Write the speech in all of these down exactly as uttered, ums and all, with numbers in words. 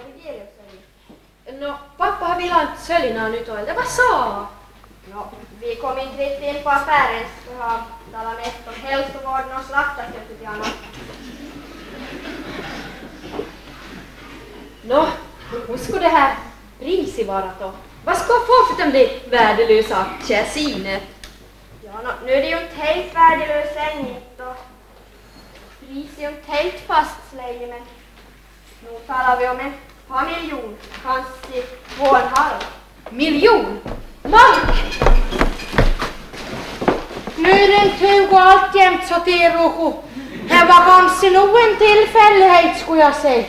evangelium. Nå, pappa har velat sälja nu då, eller vad sa? Nå, vi kom inte riktigt in på affären så har talat mest om hälsovården och slaktarköttet i annat. Nå, hur skulle det här priset vara då? Vad ska jag få för att bli värdelösa aktier, Sine? Ja, no, nu är det ju inte helt värdelös än inte och priset är ju inte helt fastsläge, men nu talar vi om en par miljon, kanske två och en halv. Miljon? Mark! Nu är den tug och alltjämt så till Rojo. Här var kanske nog en tillfällighet skulle jag säga.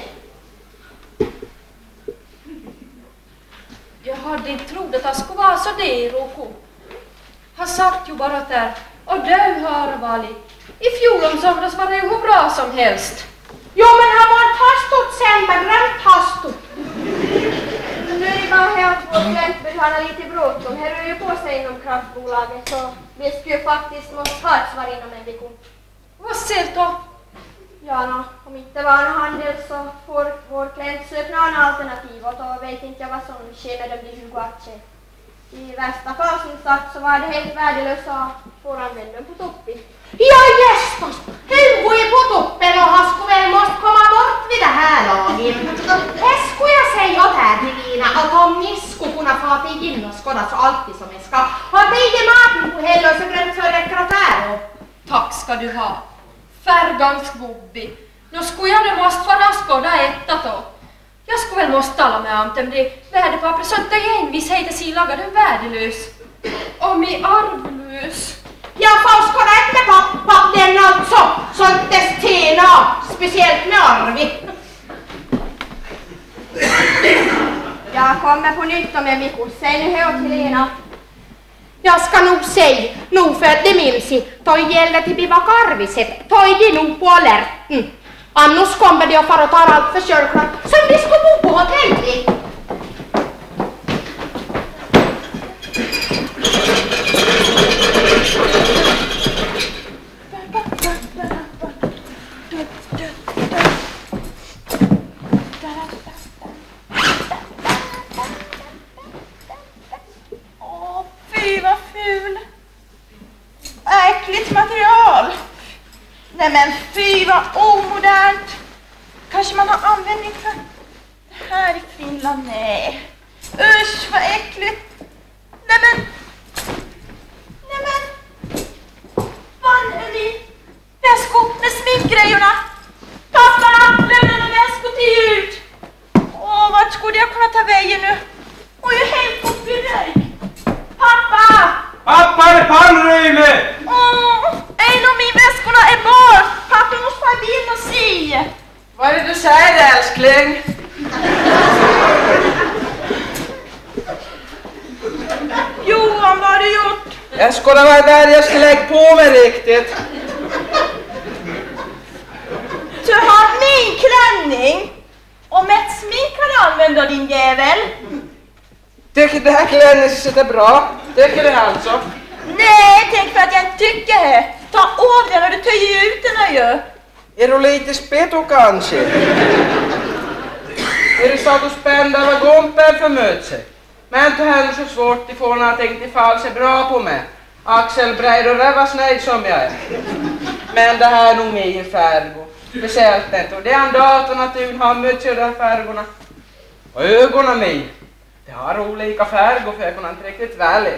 Jag hade inte trott att det skulle vara så det, Rojo. Han sagt ju bara där, och du har varit. I fjol om somras var det ju hur bra som helst. Jo, men han var ett hastot sen, men rätt hastot. Nu är det bara här att vår klient han har lite bråttom. Här är ju på sig inom kraftbolaget, så vi skulle ju faktiskt måste ha ett svar inom en vecka. Vad ser du då? Ja, no, om inte var en handel så får vår klient söka någon alternativ och då vet inte jag vad som sker med de tjugo aktier. I värsta fall som sagt så var det helt värdelöst så får han väl den på toppen. Ja, gästas! Hugo är på toppen och han skulle väl måste komma bort vid det här laget. Det skulle jag säga åt här till Lina att om ni skulle kunna få till in och skåda så alltid som jag ska. Och det är maten på hela och så glömt så räcker att ära. Tack ska du ha. Färgans gubbi. Nu skulle jag nu måste vara skåda etta då. Jag skulle väl måste tala med om dem det värdepapper så att det är envishet att si laga den värdelös. Och med arvlös. Jag får skåda ett med pappa den alltså, så att det stenar, speciellt med Arvi. Jag kommer på nytt om en vecka. Säg nu hör till Lena. Jag ska nog säga, nog för att det minns i, ta gäller till biva karviset, ta i det nog på alerten. Annars kommer det att fara och ta allt för självklart, som vi ska bo på hotellet. Åh, fy vad ful. Äckligt material. Nej men fy vad omodernt. Kanske man har användning för det här i Finland. Nej. Usch vad äckligt. Nej men. Nej men. Vad är ni? Väskor med sminkgrejerna. Pappa, lämna några väskor till ut. Åh, vart skulle jag kunna ta vägen nu? Åh, jag är helt på dig. Pappa! Pappa är pannröjme! Åh, en av mina väskorna är bort. Pappa måste vara in och se. Vad är det du säger, älskling? Johan, vad har du gjort? Jag skulle vara där jag ska lägga på mig riktigt. Du har min klänning. Och med ett smink kan du använda din jävel. Tycker det här klänningen sitter bra? Tycker det alltså? Nej, tänk för att jag inte tycker det. Ta av den och du töjer ut den ju. Är du lite spetto kanske? Är det så att du spänner vad gompen för mötse? Men inte heller så svårt att få någonting till fall sig bra på mig. Axel bred och räva snöjd som jag är. Men det här är nog min färgo. Speciellt inte. Och det är en dator naturen har mycket av de här färgorna. Och ögonen min. Det har olika färger för jag kan inte riktigt välja.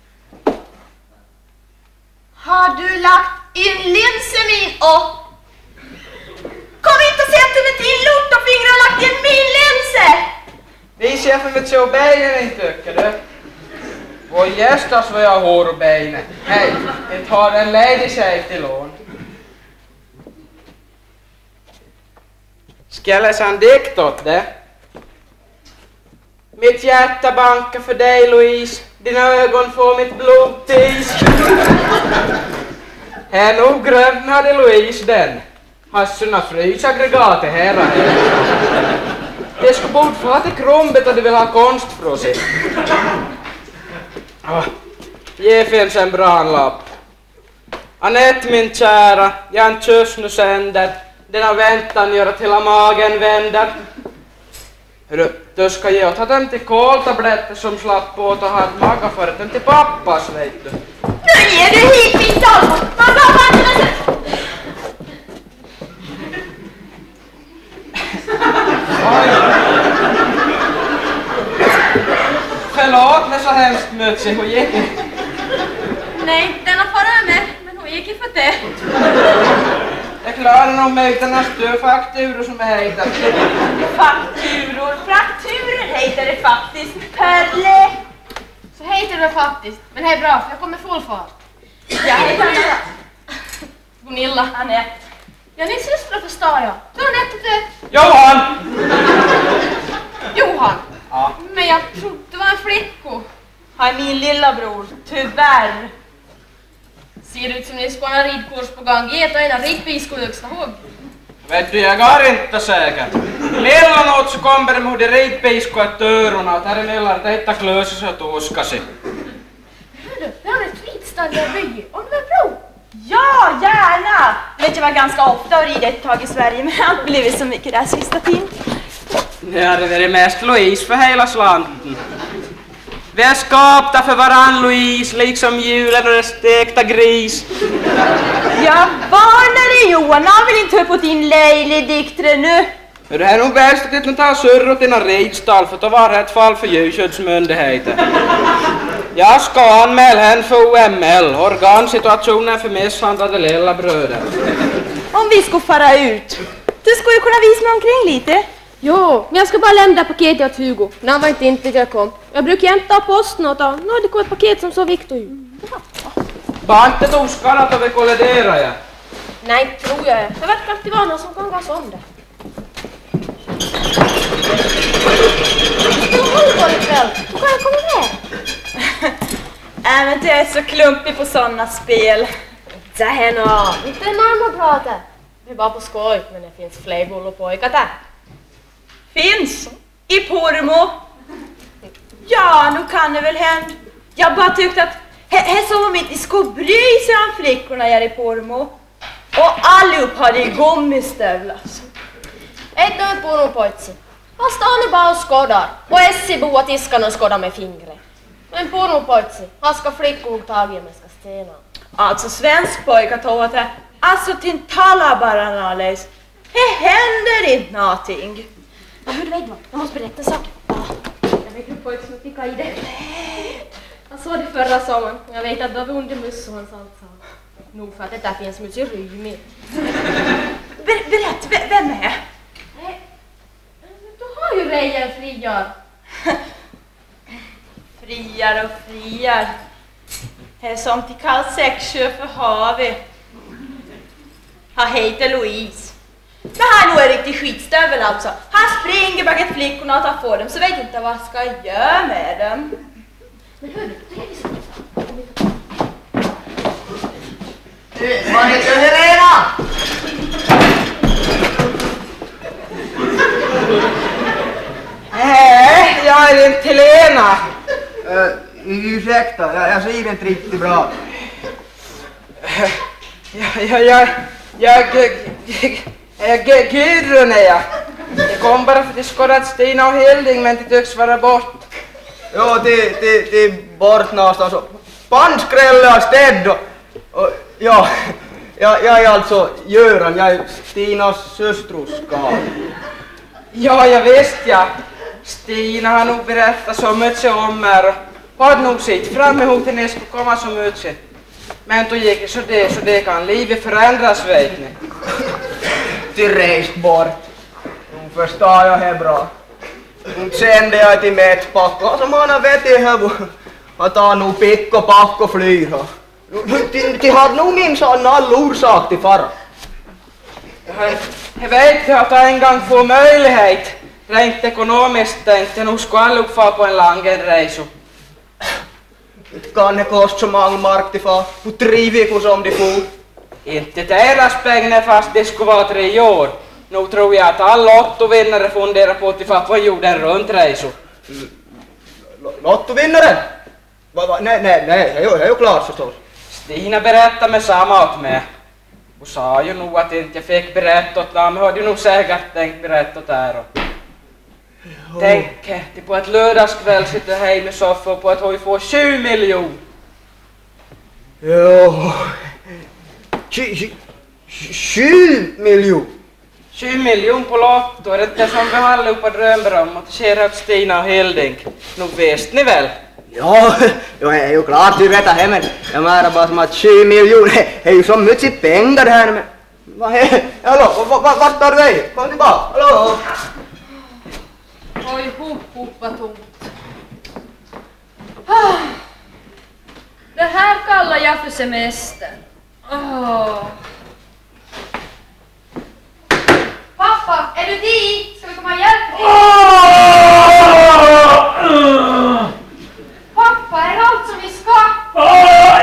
Har du lagt in linsen min och... Kom inte och säg att du med din lort och fingrar har lagt in min linse! Vi chefen vet så benen inte tycker du. Vår gästas vad jag har och benen. Nej, jag tar en ledig sig till lån. Ska jag läsa en dikt åt det? Mitt hjärta bankar för dig, Louise. Dina ögon får mitt blod till is. Här nog grönnade Louise den. Hassuna frysaggregatet här. Det ska bort få till krumbet och du vill ha konst för sig. Oh, ge finns en bra lapp. Anette min kära, jag en kyss nu sänder. Denna väntan gör att hela magen vänder. Hörru, du ska ge ta dem till koltabletter som slapp på att ha ett maga för dem till pappas, vet du. Nu ger du hit min Dalfors! Man bara vandrar sig! Förlåt mig så hemskt mycket, hur gick det? Nej, den har farit med, men hon gick i för det. Jag klarar nog mig utan att stå fakturor som är heter. Fakturor, frakturer heter det faktiskt. Perle! Så heter det faktiskt, men det är bra för jag kommer full fart. Jag heter Anette. Gunilla. Anette. Ja, ni systrar förstår jag. Du har Anette och du. Johan! Johan. Ja. Men jag trodde det var en flicka. Han är min lilla bror, tyvärr. Ser ut som ni ska ha en ridkurs på gång. Ge ett och en riktigt skulle högsta hugg. Vet du, jag är inte säker. Mellanåt så kommer de hur de ridpiskor ett dörrorna och här emellan det hittar klösa sig och tuskasi. Hörru, vi har ett ritstall där bygger. Om du vill prova? Ja, gärna! Vet jag var ganska ofta och rida ett tag i Sverige, men det har inte blivit så mycket där sista tiden. Det hade varit mest Louise för hela slanten. Vi är skapta för varann, Louise, liksom julen och den stekta gris. Jag varnar dig, Johan, han vill inte höra på din lejlediktre nu. Men det är nog bäst att inte ta surr åt dina ridstall för att vara ett fall för djurskyddsmyndigheten. Jag ska anmäla henne för O M L, organsituationen för misshandlade lilla bröder. Om vi skulle fara ut, du skulle ju kunna visa mig omkring lite. Jo, men jag ska bara lämna paketet åt Hugo. När han var inte inte jag kom. Jag brukar hämta posten och ta. Nu har det kommit ett paket som så viktigt ut. Bara inte toskarna att vi kolliderar, ja. Nej, tror jag. Det verkar alltid vara någon som kan gasa om det. Du håller på dig själv. Hur kan jag komma med? Äh, men du är så klumpig på sådana spel. Det här nu. Inte närmare prata. Vi är bara på skoj, men det finns fler gull och pojkar där. Finns i Pormo. Ja, nu kan det väl hända. Jag bara tyckte att här som om inte skulle bry sig om flickorna här i Pormo. Och allihop hade gummistövlar. Ett nöjd på någon pojtsi. Han stannar bara och skådar. Och Essi boar tiskarna och skådar med fingret. Men på någon pojtsi. Han ska flickor tag i med ska stena. Alltså svensk pojkar tog att det. Alltså till tala bara nalles. Det händer inte någonting. Ja, hur vet du? Jag måste berätta en sak. Ja, jag vet hur pojk som tycker i det. Jag såg det förra sommaren. Jag vet att det var under möss och hans allt sa. Nog för att det där finns mycket rymigt. Ber berätt, v vem är? Nej, du har ju rejen friar. Friar och friar. Det är som till kall sexsjö för havet. Han heter Louise. Men han är nog en riktig skitstövel alltså. Han springer bakom flickorna och tar på dem så vet inte vad jag ska göra med dem. Men hörru, det är så. Vad heter du, Helena? Nej, jag är inte Helena. Uh, ursäkta, jag, jag ser inte riktigt bra. Jag, jag, jag, jag, jag, jag, Gudrun är jag. Jag kom bara för att jag skådat Stina och Hilding men det tycks vara bort. Ja, det, det, det är bort någonstans. Bandskrälle och städd och, och ja, jag, jag är alltså Göran, jag är Stinas systruska. Ja, jag visste ja. Stina har nog berättat så mycket om er och hade nog sett fram emot att ni skulle komma så mycket. Men då gick det så det, så det kan livet förändras, vet ni. Till rest bort. Nu förstår jag det bra. Nu kände jag till mätspackan som han har vet i huvud. Att han nog pick och pack och flyr. De har nog minsann all orsak till fara. Jag vet att jag en gång får möjlighet. Rent ekonomiskt tänkte jag nog skulle alla få på en lång resa. Kan det kosta så många mark till far? På tre veckor som de får. Inte deras pengar fast det skulle vara tre år. Nu tror jag att alla lottovinnare funderar på att de får på jorden runt resor. Lottovinnaren? Va, va, nej, nej, nej, det är ju klart förstås. Stina berättade med samma åt mig. Hon sa ju nog att inte jag fick berätta åt dem, men hade ju nog säkert tänkt berätta åt er. Tänk det på att lördagskväll sitter hemma i soffan på att vi får sju miljoner. Jo. Sju miljoner. Sju miljoner på lotto, är det inte som vi allihopa drömmer om att det sker åt Stina och Hilding? Nog vet ni väl? Ja, jo, är ju klart du vet det, men jag menar bara som att sju miljoner är ju så mycket pengar det här. Men vad är, hallå, vart tar du vägen? Kom tillbaka, hallå? Oj, hop, hop, vad tomt. Ah. Det här kallar jag för semester. Oh. Pappa, är du dit? Ska vi komma och hjälpa dig? Oh! Pappa, är allt som vi ska? Oh!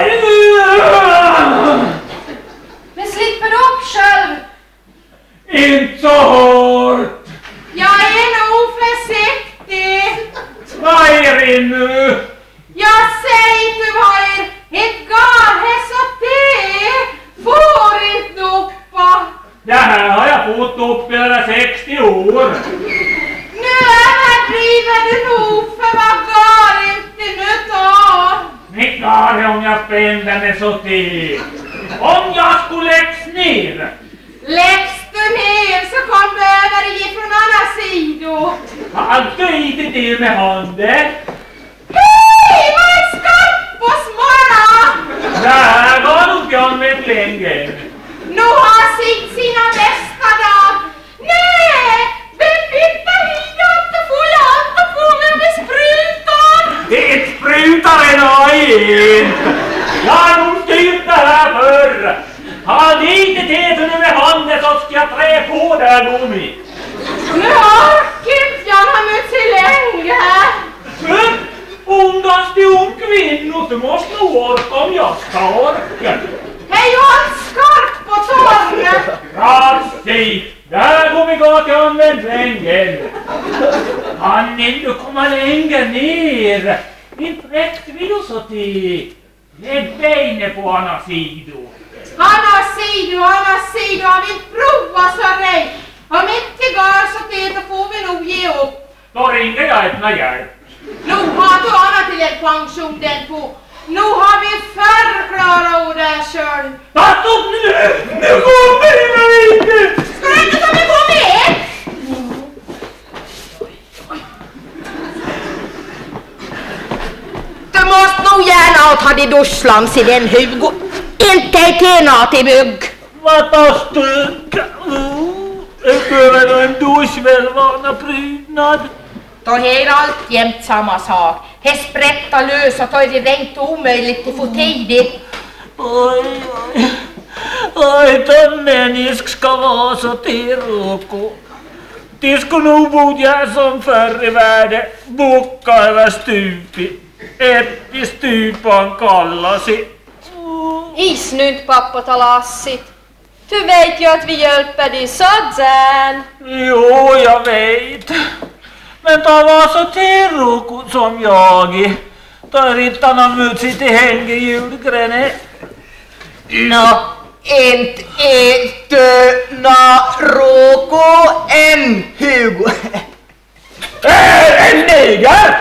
Men slipper du upp själv? Inte så hårt! Jag är nog försiktig. Vad är det nu? Jag säger inte vad är ett garhäst och det får inte uppa. Det här har jag fått upp i över sextio år. Nu överdriver du nog för vad gar inte nu tar. Ni klarar det om jag spände mig så till. Om jag skulle läggs ner. Läggs du ner så kom du över ifrån andra sidor. Allt du inte det med handen. Hej, vad är skarp på smara? Det här var nog jag med länge. Nu har sitt sina bästa dag. Nej, vem flyttar hit och inte får jag inte få mig med sprutan? Det sprutar en öjent. Jag har nog styrt det här förr. Har ni inte det nu med handen så ska jag trä på där då med. Nu orkar jag har mött sig länge. Men ondast det om kvinnor så måste nog orka om jag ska orka. Hej, jag skarp på torren. Rassi, där går vi gå till omvändlängen. Han inte komma längre ner. Inte räckte vi då så till. Lägg benen på andra sidor. Andra sidor, andra sidor, har vi inte provat så rätt. Om inte går så till då får vi nog ge upp. Då ringer jag öppna hjälp. Nu har du annat till en pension den på. Nu har vi förklarat ord där själv. Tatt upp nu! Nu kommer vi inte! Ska du inte som vi går med? Du måste nog gärna ha de duschlams i den Hugo. Inte tjäna till bygg. Vad tar styrka? Jag behöver en dusch väl vana prydnad. Då är alltjämt samma sak. He sprätta lös och då är det rent omöjligt att få tidigt. Oj, oj. Oj, den människ ska vara så tiroko. Det skulle nog bodja som förr i världen. Boka över stupi. Ett i stupan kallar sig. Is nu inte pappa talassit. Du vet ju att vi hjälper dig sådär. Jo, jag vet. Men ta var så tiroko som jag. Ta rittarna mot sitt i häng i julgränet. Nå, inte äta roko en Hugo. Äh, en neger!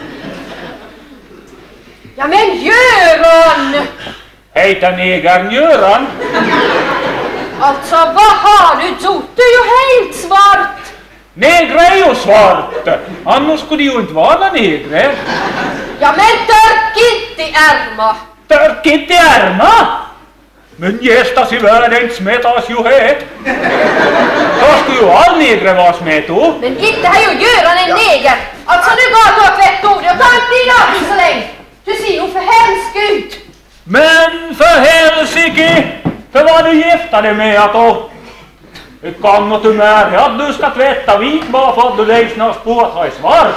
Ja men Göran! Heita negern Göran. Alltså vad har du gjort? Du är ju helt svart! Negra är ju svart. Annars skulle ju inte vara negre. Ja men törk inte i ärma! Törk inte i ärma. Men gästas i världen smetas ju het. Då skulle ju all negre vara smeto. Men inte har ju Göran en neger! Alltså nu går du åt rätt ord, jag tar inte dina ord så länge! Du ser ju för hemsk ut! Men för helsike! För vad du giftade med att då? Det kan något du med att du ska tvätta vit bara för att du läggs något på att ha svart.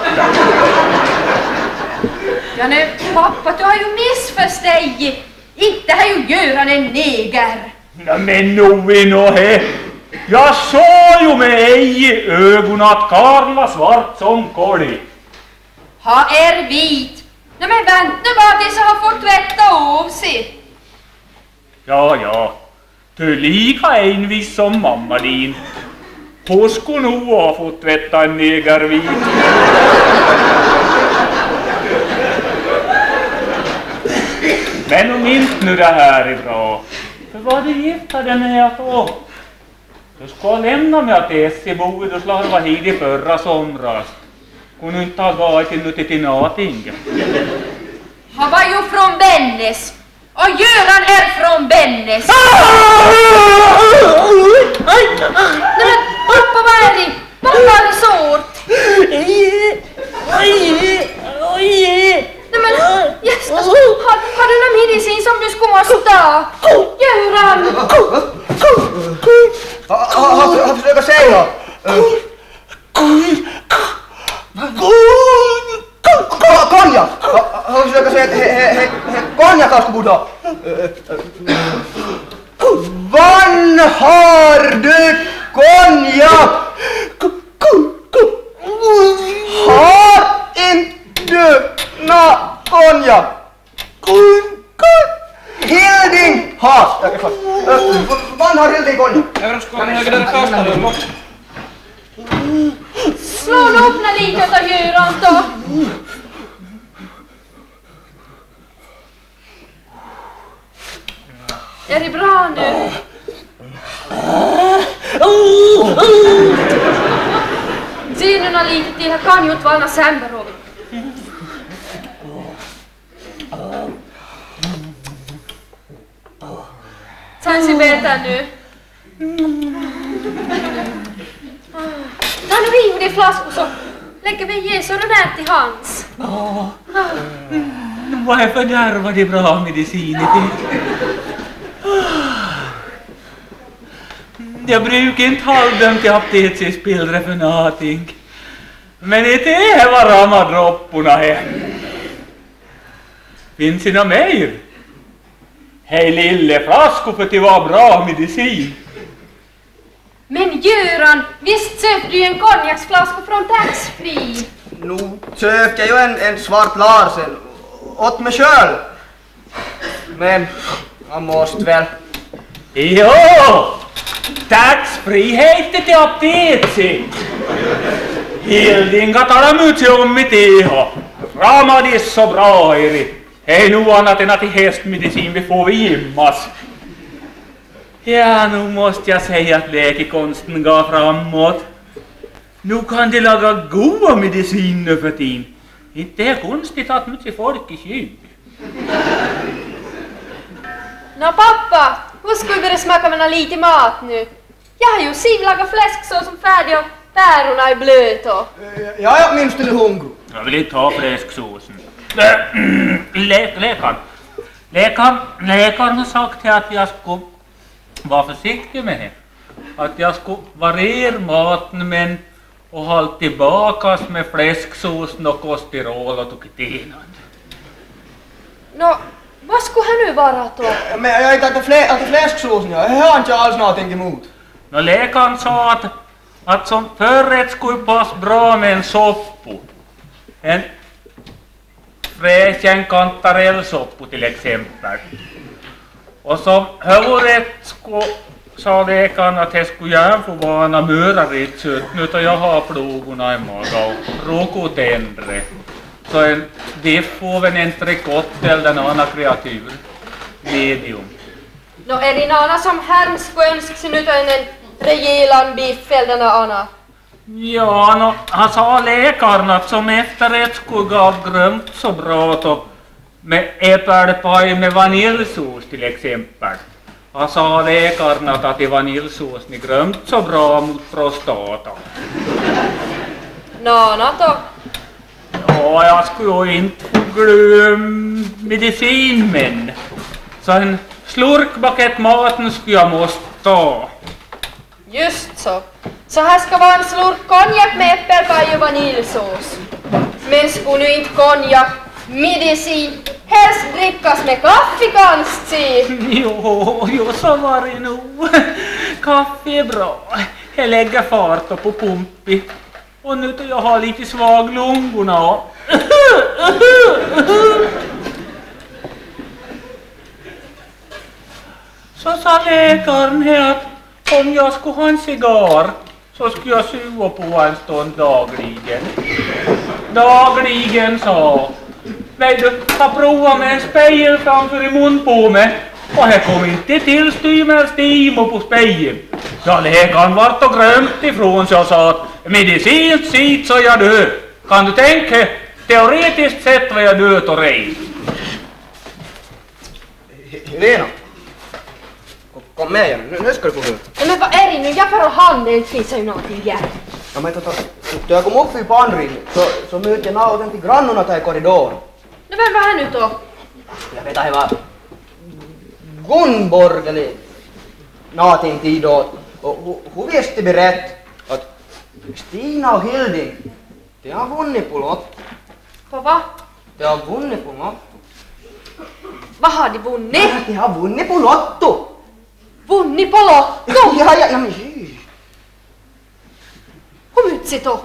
Ja nu pappa, du har ju missförstått. Inte har ju Göran en neger. Ja, men nu är nog he. Jag såg ju med ej i ögonen att Karl var svart som kolli. Ha är vit. Nej men vänta bara tills jag har fått tvätta av sig. Ja, ja. Du lika envis som mamma din. Hon skulle nog ha fått tvätta en negervit. Men om inte nu det här är bra. För vad det giftade med att då? Du ska lämna mig att Essie boet och slarva hit i förra somras. Hon inte har varit in till till någonting. Han var ju från Bennes. Och Göran är från Bennes. Nej men, pappa, vad är det? Pappa, är det sårt? Nej men, Jesus, har, har du någon medicin som du skulle måste ta? Göran! Har försökt säga? Konjak! Har försökt säga att konjak ska borde ha. Vann har du konjak? Har inte nå konjak? Hilding har! Vann har Hilding konjak? Kan ni höga den kastar bort? Slå öppna lite av Göran då. Är det bra nu? Se nu lite till, det kan ju inte vara något sämre. Sen ser bättre nu. Ta nu riv det i flaskor så lägger vi ge så den här till hans. Åh, vad är fördärvad det bra medicin i det? Jag brukar inte hålla dem till aptetsispillre för någonting. Men det är vad ramadropporna är. Finns det något mer? Hej lille flaskor för det var bra medicin. Men Göran, visst köpte du en konjaksflaska från taxfree? Nu köpte jag ju en, en svart Larsen åt mig själv. Men man måste väl. Jo! Taxfree heter till aptetsi. Hilding kan tala mycket om mitt iho. Ramadis så bra eri. Hej nu annat än att i hästmedicin vi får vi gimmas. Ja, nu måste jag säga att läkekonsten går framåt. Nu kan de laga goda mediciner för tiden. Inte är konstigt att mycket folk är sjuk. Nå pappa, hur skulle vi börja smaka med lite mat nu? Jag har ju Siv lagat fläsksås som färdig och pärorna är blöta. Ja, jag minns till hungrig. Jag vill inte ha fläsksåsen. Lä läkaren. Läkaren, läkaren har sagt att jag ska vara försiktig med det. Att jag ska variera maten men och hålla tillbaka med fläsksåsen och kosterol och toketinad. Nå, vad skulle han nu vara då? Men jag har inte ätit flä, ätit fläsksåsen, jag har inte alls någonting emot. Nå, läkaren sa att, att som förrätt skulle passa bra med en soppa. En fräschen kantarellsoppa till exempel. Och som huvudrätt skulle, sa läkaren att det skulle gärna få vara några möraritsut. Nu tar jag har plågorna i magen och rokotändre. Så en biff får väl en trikott eller en annan kreatur. Medium. Nå, är det någon annan som härms skulle önska sig nu en, en rejälan biff eller något annat? Ja, no, han sa läkaren att som efterrätt skulle gå grömt så bra då, med äppelpaj med vaniljsås till exempel. Han sa läkaren att, att i vaniljsåsen är grömt så bra mot prostata. Nå, annat då? Ja, jag skulle ju inte få glömma medicin men. Så en slurkbakett maten skulle jag måste ta. Just så. Så här ska vara en slurk konjak med äppelpaj och vaniljsås. Men skulle nu inte konjak, medicin, helst drickas med kaffe kanske? Jo, jo, så var det nog. Kaffe är bra. Jag lägger fart på pumpi. Och nu då jag har lite svag lungorna. Så sa läkaren här att om jag skulle ha en cigarr så ska jag suga på en stund dagligen. Dagligen, sa. Nej, du har provat med en spejel framför i mun på mig. Och här kom inte till stymer stimo på spegeln. Ja, det kan vart och grömt ifrån, så jag sa att medicinskt sitt så jag död. Kan du tänka, teoretiskt sett var jag död och rej. Helena, kom med igen, nu, nu ska du få höra. Nej, men vad är det nu? Jag får hand, det finns ju någonting här. Ja, men då jag kom upp i pannringen så, så mötte jag någon till grannarna där i korridoren. Nej, vem var här nu då? Jag vet att det var Gunborg eller någonting tid då. Och hon visste berätt att Stina och Hilding, de har vunnit på lott. På vad? De har vunnit på lott. Vad har de vunnit? Ja, de har vunnit på lotto. Vunnit på lotto? Ja, ja, ja, men hej. Hur mycket då?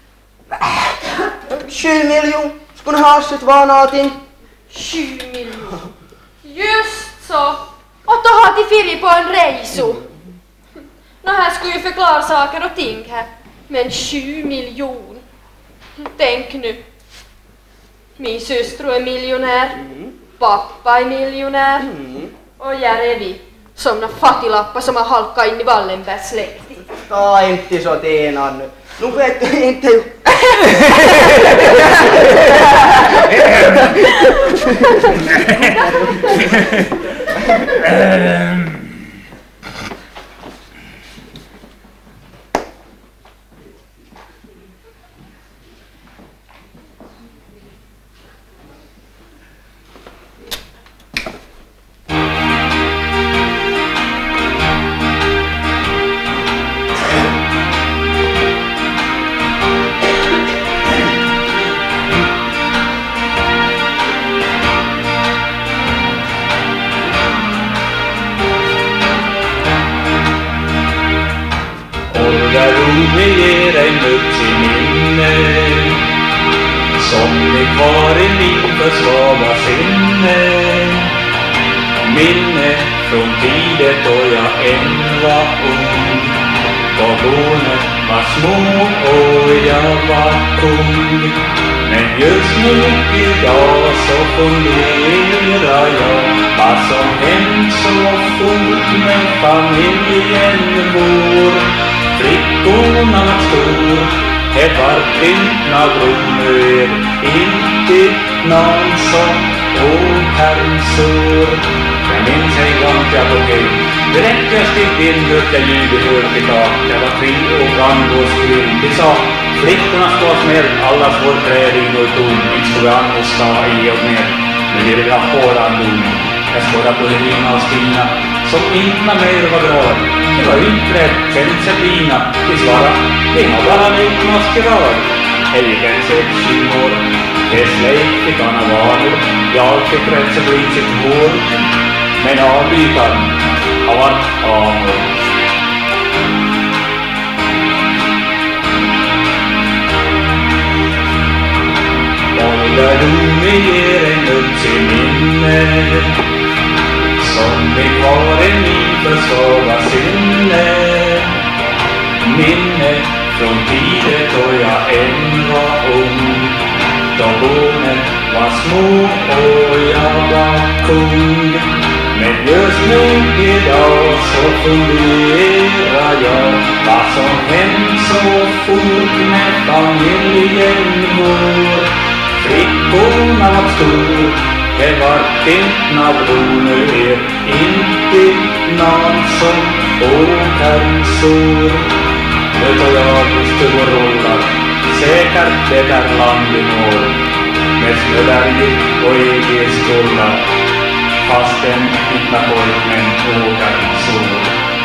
Sju miljoner skulle ha sett vara någonting. Sju miljoner. Just så. Och då har de fyrt på en rejso. Nå här skulle ju förklara saker och ting här. Men sju miljoner. Tänk nu. Min syster är miljonär. Mm. Pappa är miljonär. Mm. Och jag är vi. Som några fattiglappar som har halkat in i Wallenbergs släkt. Ta inte så tenan nu. Nu vet du inte. Minne från tider då jag än var ung. Då barnen var små och jag var ung. Men just nu idag så funderar jag vad som hänt så fort med familjen vår. Flickorna var stor, det var fintna blommor, inte någon som åkansor. Jag minns en gång jag var hej. Direkt jag steg in hörde jag ljudet hört idag. Jag var fri och brandgårdsfrill. De sa, flickorna ska smäll, allas vår träding och dom. Inte stod an och sta i och ner. Men det vill jag håra dom. Jag skådade på Helena och Stina, som inte mer var glad. Det var utträdd, sen Sabina. De svarade, det har bara lite maskerad. Jag gick en sex tjugo år. Det släck fick han av vanor. Jag fick rätt så blir sitt hår. Men avbytaren har varit amor. Ålderdom ger en upp till minne, som vi kvar en min försvaga sinne. Minne från tider då jag än var ung. Då barnen var små och jag var kung. Men just nu idag så funderar jag vad som hänt så fort med familjen vår. Flickorna var stor, det var fintna blommor, inte någon som åkansor. Nu tar jag stora rollar, säkert det där land i norr, med snöberg och E G-stollar, fast en hitta pojkmen åkansor.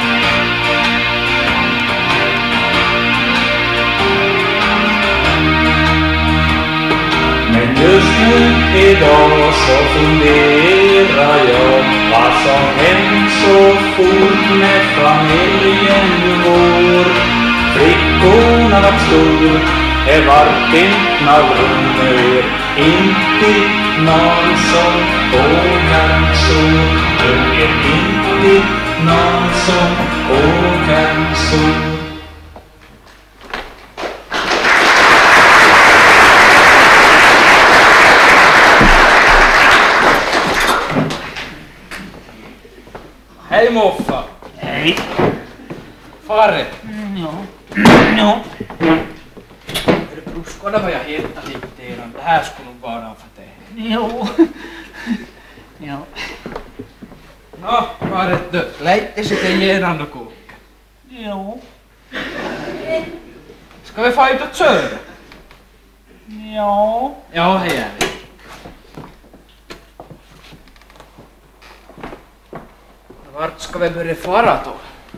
Men just nu idag så funderar jag vad som hänt så fort med familjen vår. Flickorna var stor, det var fintna blommor, inte någon som åkansor. Det är inte någon som åkansor. Hej moffa. Hej. Farre. Ja. Ja. Bror, skåda vad jag hittat lite innan. Det här skulle nog vara för dig. Jo. Ja. Nå, Farre, du. Lägg sig till genom och koka. Jo. Ska vi få ut och köra? Ja. Ja, hej är vi. Vart ska vi börja fara då?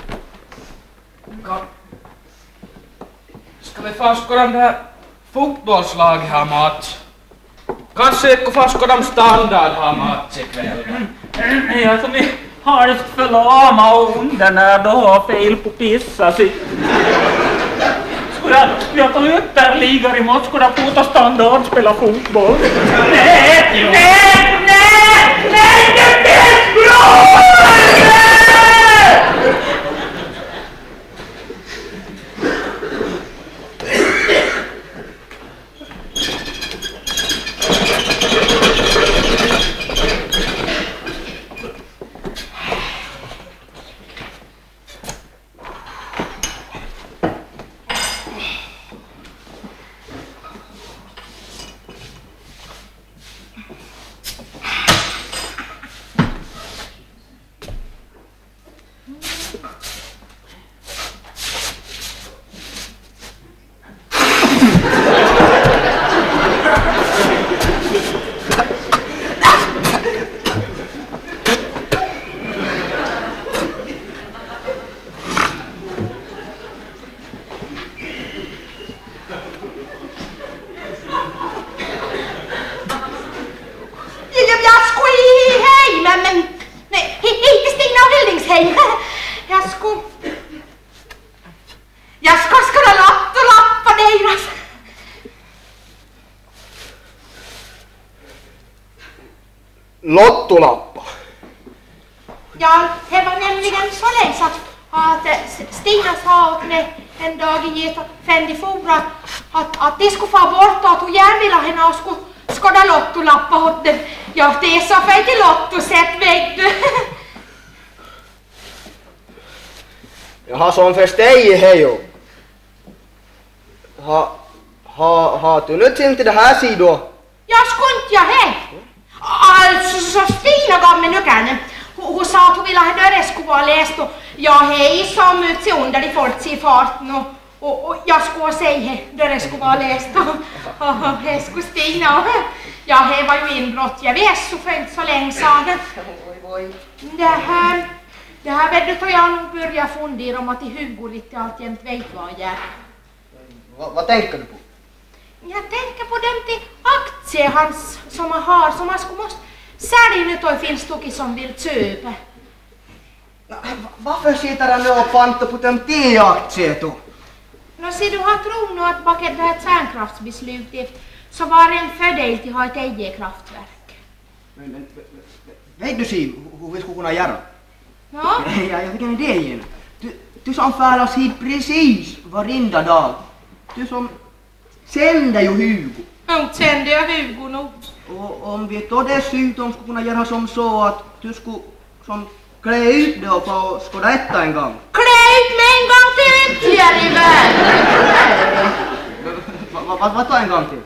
Ska vi få skåda det här fotbollslaget har mat? Kanske inte få skåda standard har mat ikväll. Ja, som är halvt förlama och under när du har fel på pissa sig. Skulle jag, jag ta ytterligare imorgon skulle jag fota standard spela fotboll. Nej, nej, nej, nej, det är bra! Lottolappa. Ja, det var nämligen så lätt att, att Stina sa åt mig en dag i Geta Fendifora att, att de skulle få bort och att hon gärna ville henne och skulle skåda lottolappa åt dem. Ja, det är så för till lotto sett vet du. Jag har som för dig hejo. Ha, ha, har du nu till det här sidan? Jag skulle inte jag he. Alltså så Stina gav mig nyckeln. Hon, hon sa att hon ville ha dörren skulle vara läst och jag hej som ut sig under i folk i farten och, och, och jag skulle säga dörren skulle vara läst och, och, och det skulle Stina och ja det var ju inbrott jag vet så för inte så länge sedan. Det här, det här vet du då jag nog börjar fundera om att i Hugo lite alltjämt vet vad jag gör. Va, vad tänker du på? Jag tänker på dem till aktier hans som han har som han skulle måste sälja nu då finns det som vill köpa. Varför sitter han nu och pantar på dem till aktier då? Nå ser du har tron att bakom det här kärnkraftsbeslutet så var det en fördel till att ha ett eget kraftverk. Men, men, vet du Siv, hur vi skulle kunna göra? Ja? Ja, jag fick en idé igen. Du, du som färdas hit precis varenda dag. Du som sänder ju Hugo. Ja, sände jag Hugo nog. Och om vi då dessutom skulle kunna göra som så att du skulle som klä ut det och få skåda detta en gång. Klä ut mig en gång till ytterligare i världen. Vad va, va, tar en gång till?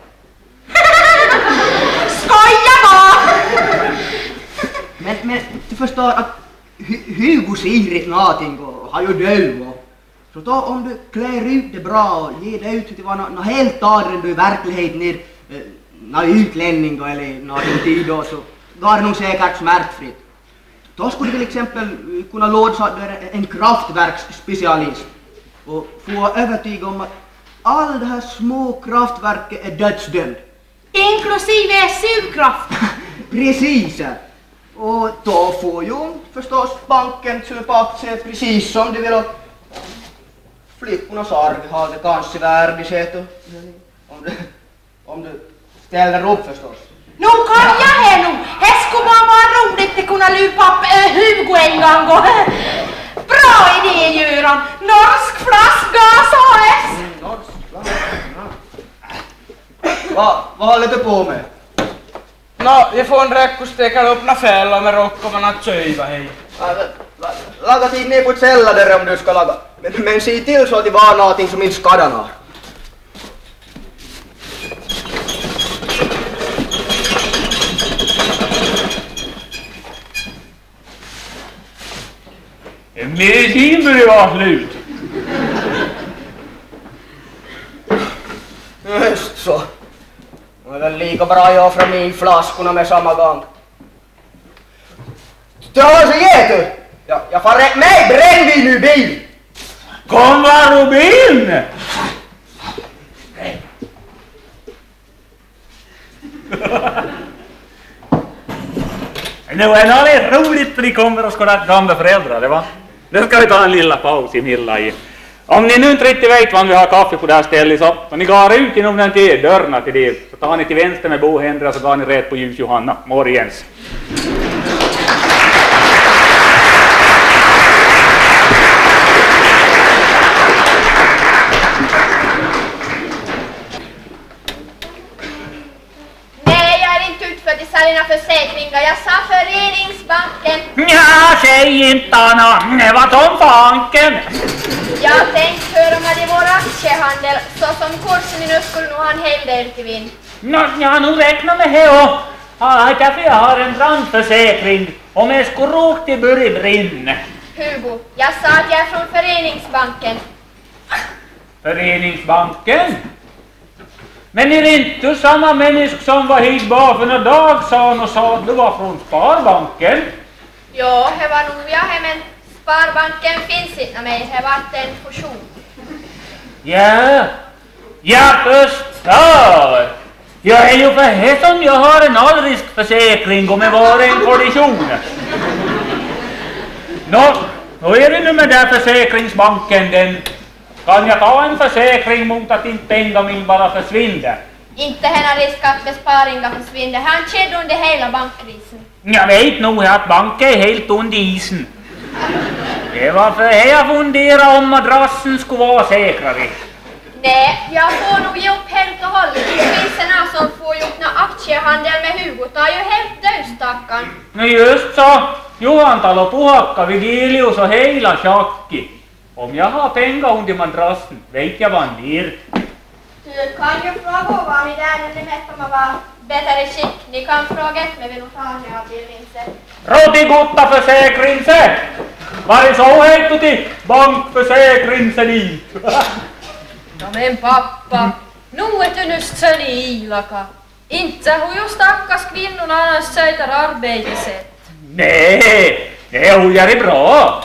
Skoja bara! Men, men du förstår att Hugo säger någonting och har ju död. Så då om du klär ut det bra och ger det ut till vad något no helt annat du i verkligheten är eh, någon utlänning eller någon tid då så går det nog säkert smärtfritt. Då skulle du till exempel kunna låta en kraftverksspecialist och få övertyga om att alla de här små kraftverken är dödsdömd. Inklusive S U-kraft. Precis. Och då får ju förstås banken köpa aktier precis som du vill. Flickornas arv har det kanske värdighet om du, om du ställer upp förstås. Nu kan jag här nu. Det skulle bara vara roligt att kunna lupa upp äh, Hugo en gång. Och, bra idé Göran. Norsk flaskgas A S. Mm, norsk flaskgas. Va, vad håller du på med? Nå, jag får en räck och stekar upp några fällor med rock och man har tjöjva hej. laga tid ner på ett källa där om du ska laga. Men, men se till så att det var någonting som inte skadar någon. Medicin börjar vara slut. Just så. Det är väl lika bra jag fram i flaskorna med samma gång. Dra så ge du! Ja, jag får rätt mig brännvin ur bil! Kom var Robin! Nu är det roligt för ni kommer och skåda gamla föräldrar, det va? Nu ska vi ta en lilla paus i Milla i. Om ni nu inte riktigt vet var vi har kaffe på det här stället så om ni går ut inom den till dörrarna till det så tar ni till vänster med Bo Hendra så går ni rätt på Ljus Johanna. Morgens. Nej, jag är inte utförd i säljarna försäkringar. Jag sa Föreningsbanken. Ja, säg inte Anna. Det var Tom Fanken. Jag tänkte höra med i vår aktiehandel, så som kursen nu skulle nog ha en hel del till vind. Nå, ja, nu räknar med det och ja, därför jag har en brandförsäkring om jag skulle råka till börja brinna. Hugo, jag sa att jag är från Föreningsbanken. Föreningsbanken? Men är det inte samma människa som var hit bara för några dagar sedan och sa att du var från Sparbanken? Ja, det var nog jag, men Sparbanken finns inte med, det har varit en fusion. Ja, jag förstår. Jag är ju för det som jag har en allriskförsäkring om det var en kollision. Nå, då är det nu med den försäkringsbanken den. Kan jag ta en försäkring mot att inte pengar min bara försvinner? Inte hennar risk att besparingar försvinner. Han kedde under hela bankkrisen. Jag vet nog att banken är helt under isen. Det var för det jag funderade om madrassen skulle vara säkrare. Nej, jag får nog ge upp helt och hållet. Det finns en som får gjort någon aktiehandel med Hugo. Det är ju helt död, stackarn. Men just så. Johantalo Puhakka, Vigilius och hela Tjacki. Om jag har pengar under madrassen, vet jag vad han blir. Du kan ju fråga vad ni där när ni mätt om att vara bättre i skick. Ni kan fråga ett med vid notarien av bildningset. Rotigutta försäkringse! Var det så helt till bankförsäkringse dit? Ja men pappa, nu är du just sen i ilaka. Inte hur ju stackars kvinnorna annars söter arbetesätt. Nej, det är hon gör bra.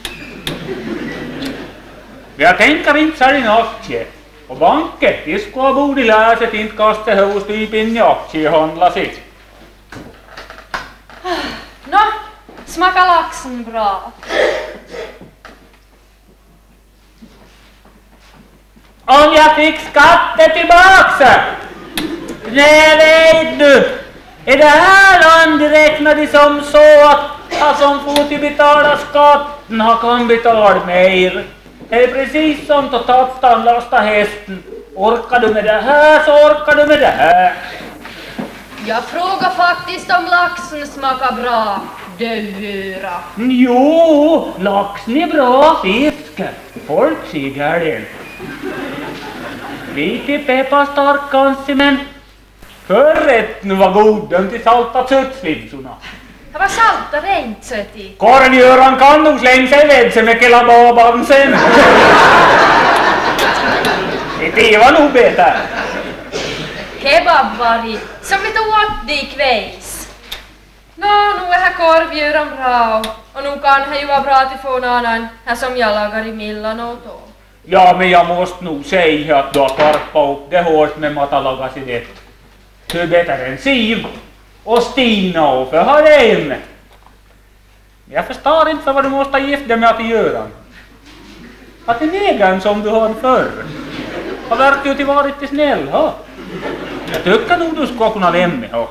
Jag tänker inte så en aktie. Och banken, det ska borde lära sig att inte kasta hos typ in i aktiehandla sig. Nå, smakar laxen bra? Om jag fick skatten tillbaka! Nej, vet du. Är det här landet räknade som så att han som får till betala skatten har kan betala mer? Det är precis som att tattan lasta hästen. Orkar du med det här så orkar du med det här. Jag frågar faktiskt om laxen smakar bra, döra. Jo, laxen är bra fisk. Folk säger det. Lite pepparstark kanske, men förrätten var god. Den till salta köttslimsorna. Det var salta rent sött i. Korvgöran kan nog slänga sig ved sig med kelababan sen. Det var nog bättre. Kebabvari, som vi tog åt det ikvälls. Nå, nu är här korvdjuren bra och nu kan det ju vara bra att få någon annan här som jag lagar i Millan och då. Ja, men jag måste nog säga att du har karpat upp det hårt med att laga sig det. Du är bättre än Siv och Stina och för har det en. Jag förstår inte vad du måste gifta dig med att göra. Att det är negern som du har förr. Har verkar ju till varit till snäll, ha? Jag tycker nog du ska kunna lämna, ha?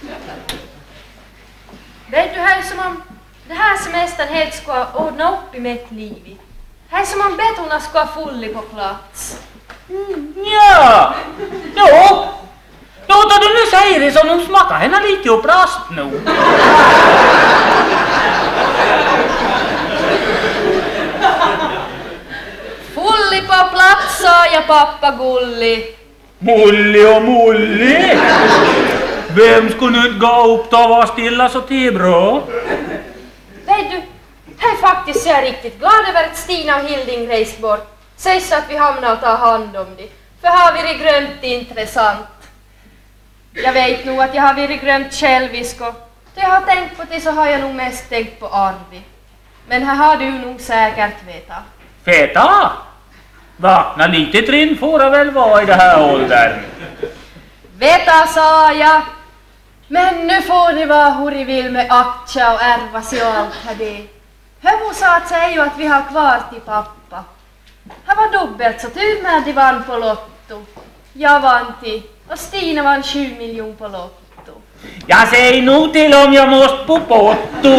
Vet du, här som om det här semestern helt ska ordna upp i mitt liv. Här som om betorna ska ha fullt på plats. Mm, ja, jo. Låter du nu säga det som de smakar henne lite upp rast nu. sa jag pappa Gulli. Mulli och Mulli? Vem skulle nu inte gå upp och vara stilla så till bra? Vet du, jag är faktiskt så riktigt glad över att Stina och Hilding rest bort. Sägs att vi hamnar och tar hand om det. För har vi det glömt intressant. Jag vet nog att jag har varit glömt självisk och då jag har tänkt på det så har jag nog mest tänkt på Arvi. Men här har du nog säkert vetat. Feta? Vakna lite trinn får jag väl vara i det här åldern. Veta sa jag. Men nu får ni vara hur ni vill med aktia och ärva sig och allt här det. Hur sa att säga ju att vi har kvar till pappa. Han var dubbelt så tur med att de vann på Lotto. Jag vann till och Stina vann sju miljoner på Lotto. Jag säger nog till om jag måste på potto.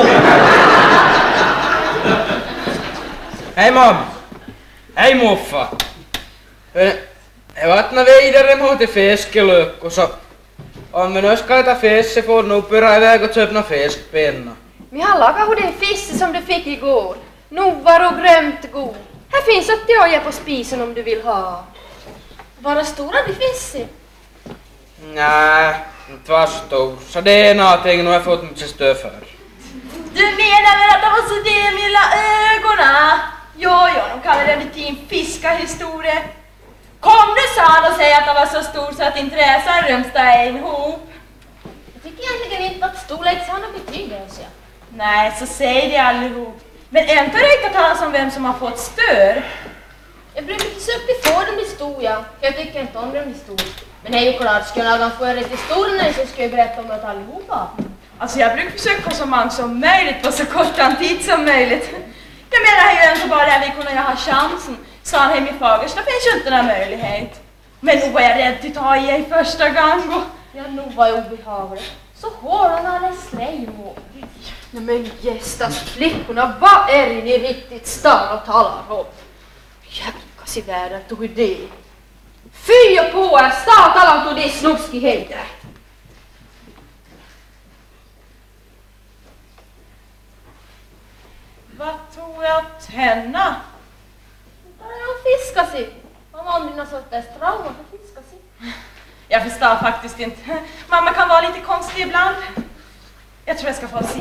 Hej mamma. Hej muffa. Jag vattnar vidare mot det fiskelök och så om vi nu ska äta fisk så får du nog börja iväg och köpa någon fiskpenna. Vi har lagat hur den fisk som du fick igår. Nu var du grömt god. Här finns ett till på spisen om du vill ha. Var stora de fisk? Nej, inte var så stor. Så det är någonting nu har jag fått mycket stöd för. Du menar väl att det var så det med lilla ögonen? Jo, jo, de kallar det en liten fiskahistoria. Kom nu sa han och säga att det var så stor så att inte resan rymsta ihop. Jag tycker egentligen inte att storlek har någon betydelse. Nej, så säger det allihop. Men inte riktigt talas om vem som har fått stör. Jag brukar försöka få dem i stor, ja. Jag tycker inte om dem i stor. Men det är ju klart, ska jag få rätt i storlek så ska jag berätta om det allihopa. Alltså jag brukar försöka få så många som möjligt på så kort tid som möjligt. Jag menar ju ändå bara att vi kunde ha chansen. Sa han hem i Fagersta finns ju inte någon möjlighet. Men nu var jag rädd att ta i er första gång. Ja, nog var jag obehaglig. Så hårarna hade slejmål. Nej men gästas flickorna, vad är det ni riktigt star och talar om? Jävlas i världen tog i det. Fy och på er, star och talar om det snuskigheter. Vad tog jag att hända? Där är han fiskar sig. Om andra sorters trauma för fiskar sig. Jag förstår faktiskt inte. Mamma kan vara lite konstig ibland. Jag tror jag ska få se.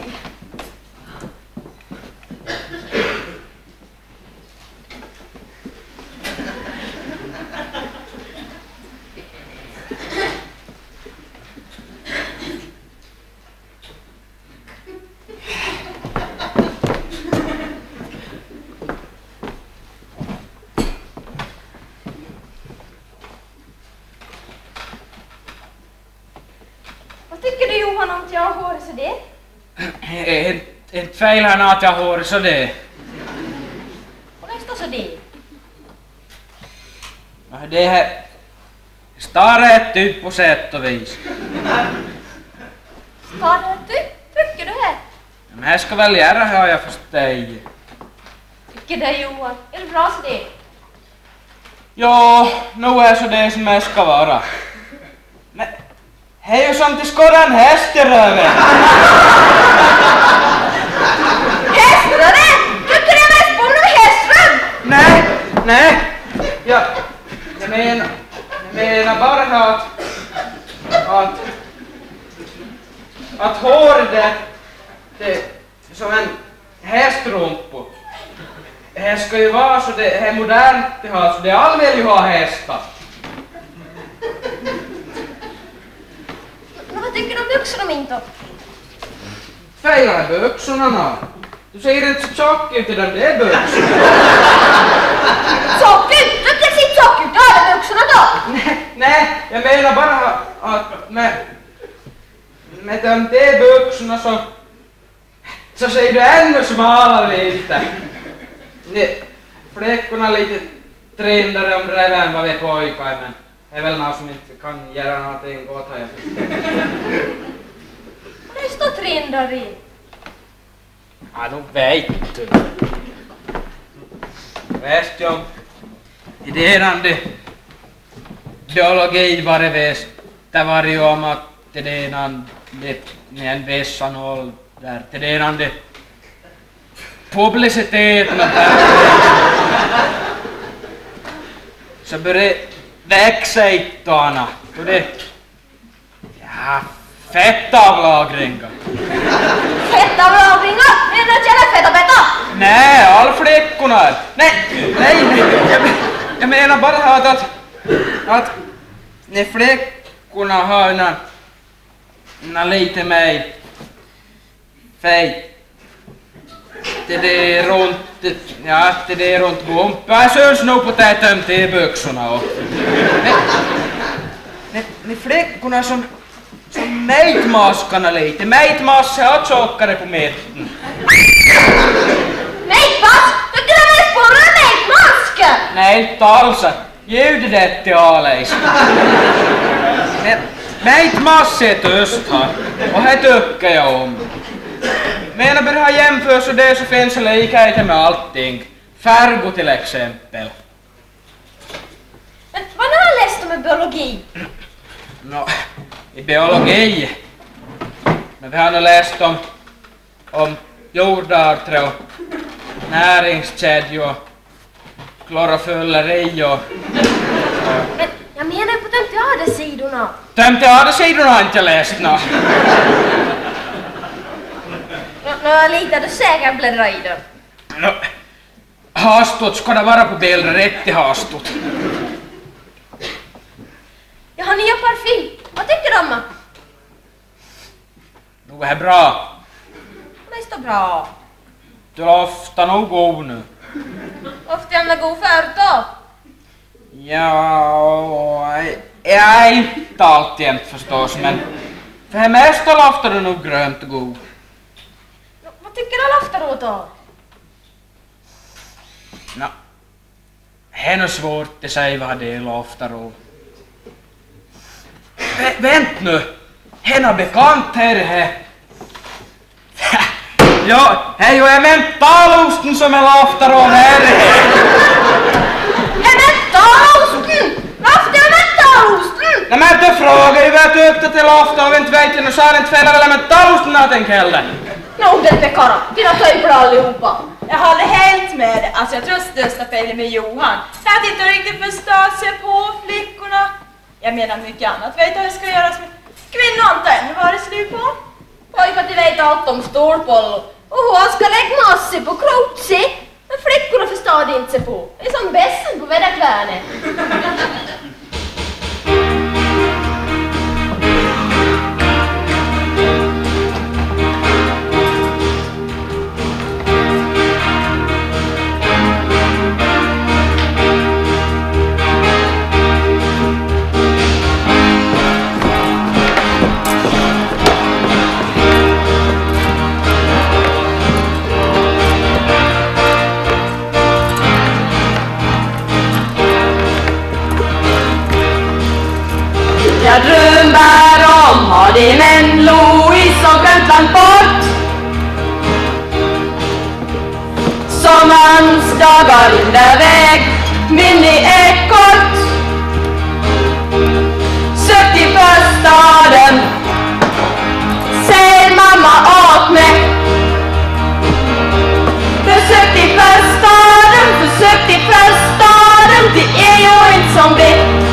Tycker du Johan om att jag har hår så det? Inte fel här att jag har hår så det. Och nästa så det? Det här står rätt ut på sätt och vis. Står rätt ut? Tycker du det? Men här ska väl göra har jag förstått. Tycker du Johan? Är det bra så det? Ja, nu är så det som jag ska vara. Men det är ju som till skåda en häst i röven. Häströven? Tycker du mest på någon häströv? Nej, nej. Ja, jag menar, jag menar bara att, att, att hår det, det är som en hästrumpo. Det ska ju vara så det är modernt det har, så det all vill ju ha hästar. Men vad tycker du om byxorna min då? Fejlar byxorna nu. Du ser inte så tjock ut i den där byxorna. Tjock ut? Du kan se tjock ut, då är byxorna då? Nej, nej, jag menar bara att med, med de där byxorna så, så ser du ännu smalare lite. Det, fläckorna lite trindare om bredvid än vad vi pojkar, men det är väl någon som inte kan göra någonting åt här. Det står trindare i. Ja, då vet du. Väst jag idérande biologi var det väst. Det var ju om att det är en, det är en vässan håll där. Det är en publiciteten och där. så började växa i tårna. Och det... Ja, fettavlagringar. Fettavlagringar? Menar du att jag är fett och betta? Nej, all flickorna. Nej, nej, nej. Jag, jag menar bara att, att, att när flickorna har en, en lite mer fej. Det där runt, ja, det där runt gumpa. Jag syns nog på det tömt i byxorna. Och, när, när flickorna som, som mätmaskarna lite. Mätmassa är tjockare på mitten. Mätmask? Du kan väl spåra mätmask? Nej, inte alls. Ljudet är till alejs. Men mätmassa är tyst här. Och det tycker jag om. Men när jag jämför så det så finns det likheter med allting. Färgo till exempel. Men vad har du läst om i biologi? Nå, i biologi. Men vi har nog läst om, om jordarter och näringskedjor, klorofylleri och... Men jag menar på tömteadersidorna. Tömteadersidorna har inte läst nå. Nå, litar du säkert bläddra i den? Nå, hastot ska det vara på bilden, rätt i hastot. Jag har nya parfym. Vad tycker du om det? Nog är bra. Det är så bra. Du loftar nog god nu. Ofta är den god förut då. Ja, jag är inte alltid förstås, men för det mesta loftar du nog grönt och god. Vad tycker du loftar åt då? Nå, det är nog svårt att säga vad det loftar åt. Vä vänt nu, henne bekant här här. Ja, hej och är mentalosten som är loftar åt här. Är mentalosten? Varför är mentalosten? Nej men du frågar ju vad du upptäckte till loftar och inte vet jag, nu sa det inte fel eller mentalosten att den kälde. Nå, det är kara. Dina töjpar allihopa. Jag håller helt med. Alltså jag tror största felet med Johan. Att inte riktigt förstå sig på flickorna. Jag menar mycket annat. Vet du hur det ska göras med kvinnor antar ännu var det slut på? Pojkar de vet allt om stålboll och hon ska lägga massor på krotsi. Men flickorna förstår det inte sig på. Det är som bästen på väderkvärnet. Jag drömmer om har din en Louise och glömt bort. Sommarens dagar rinner väg, minne är kort. Sökt i förstaden, säger mamma åt mig. Försökt i förstaden, försökt i förstaden, det är ju inte som vi.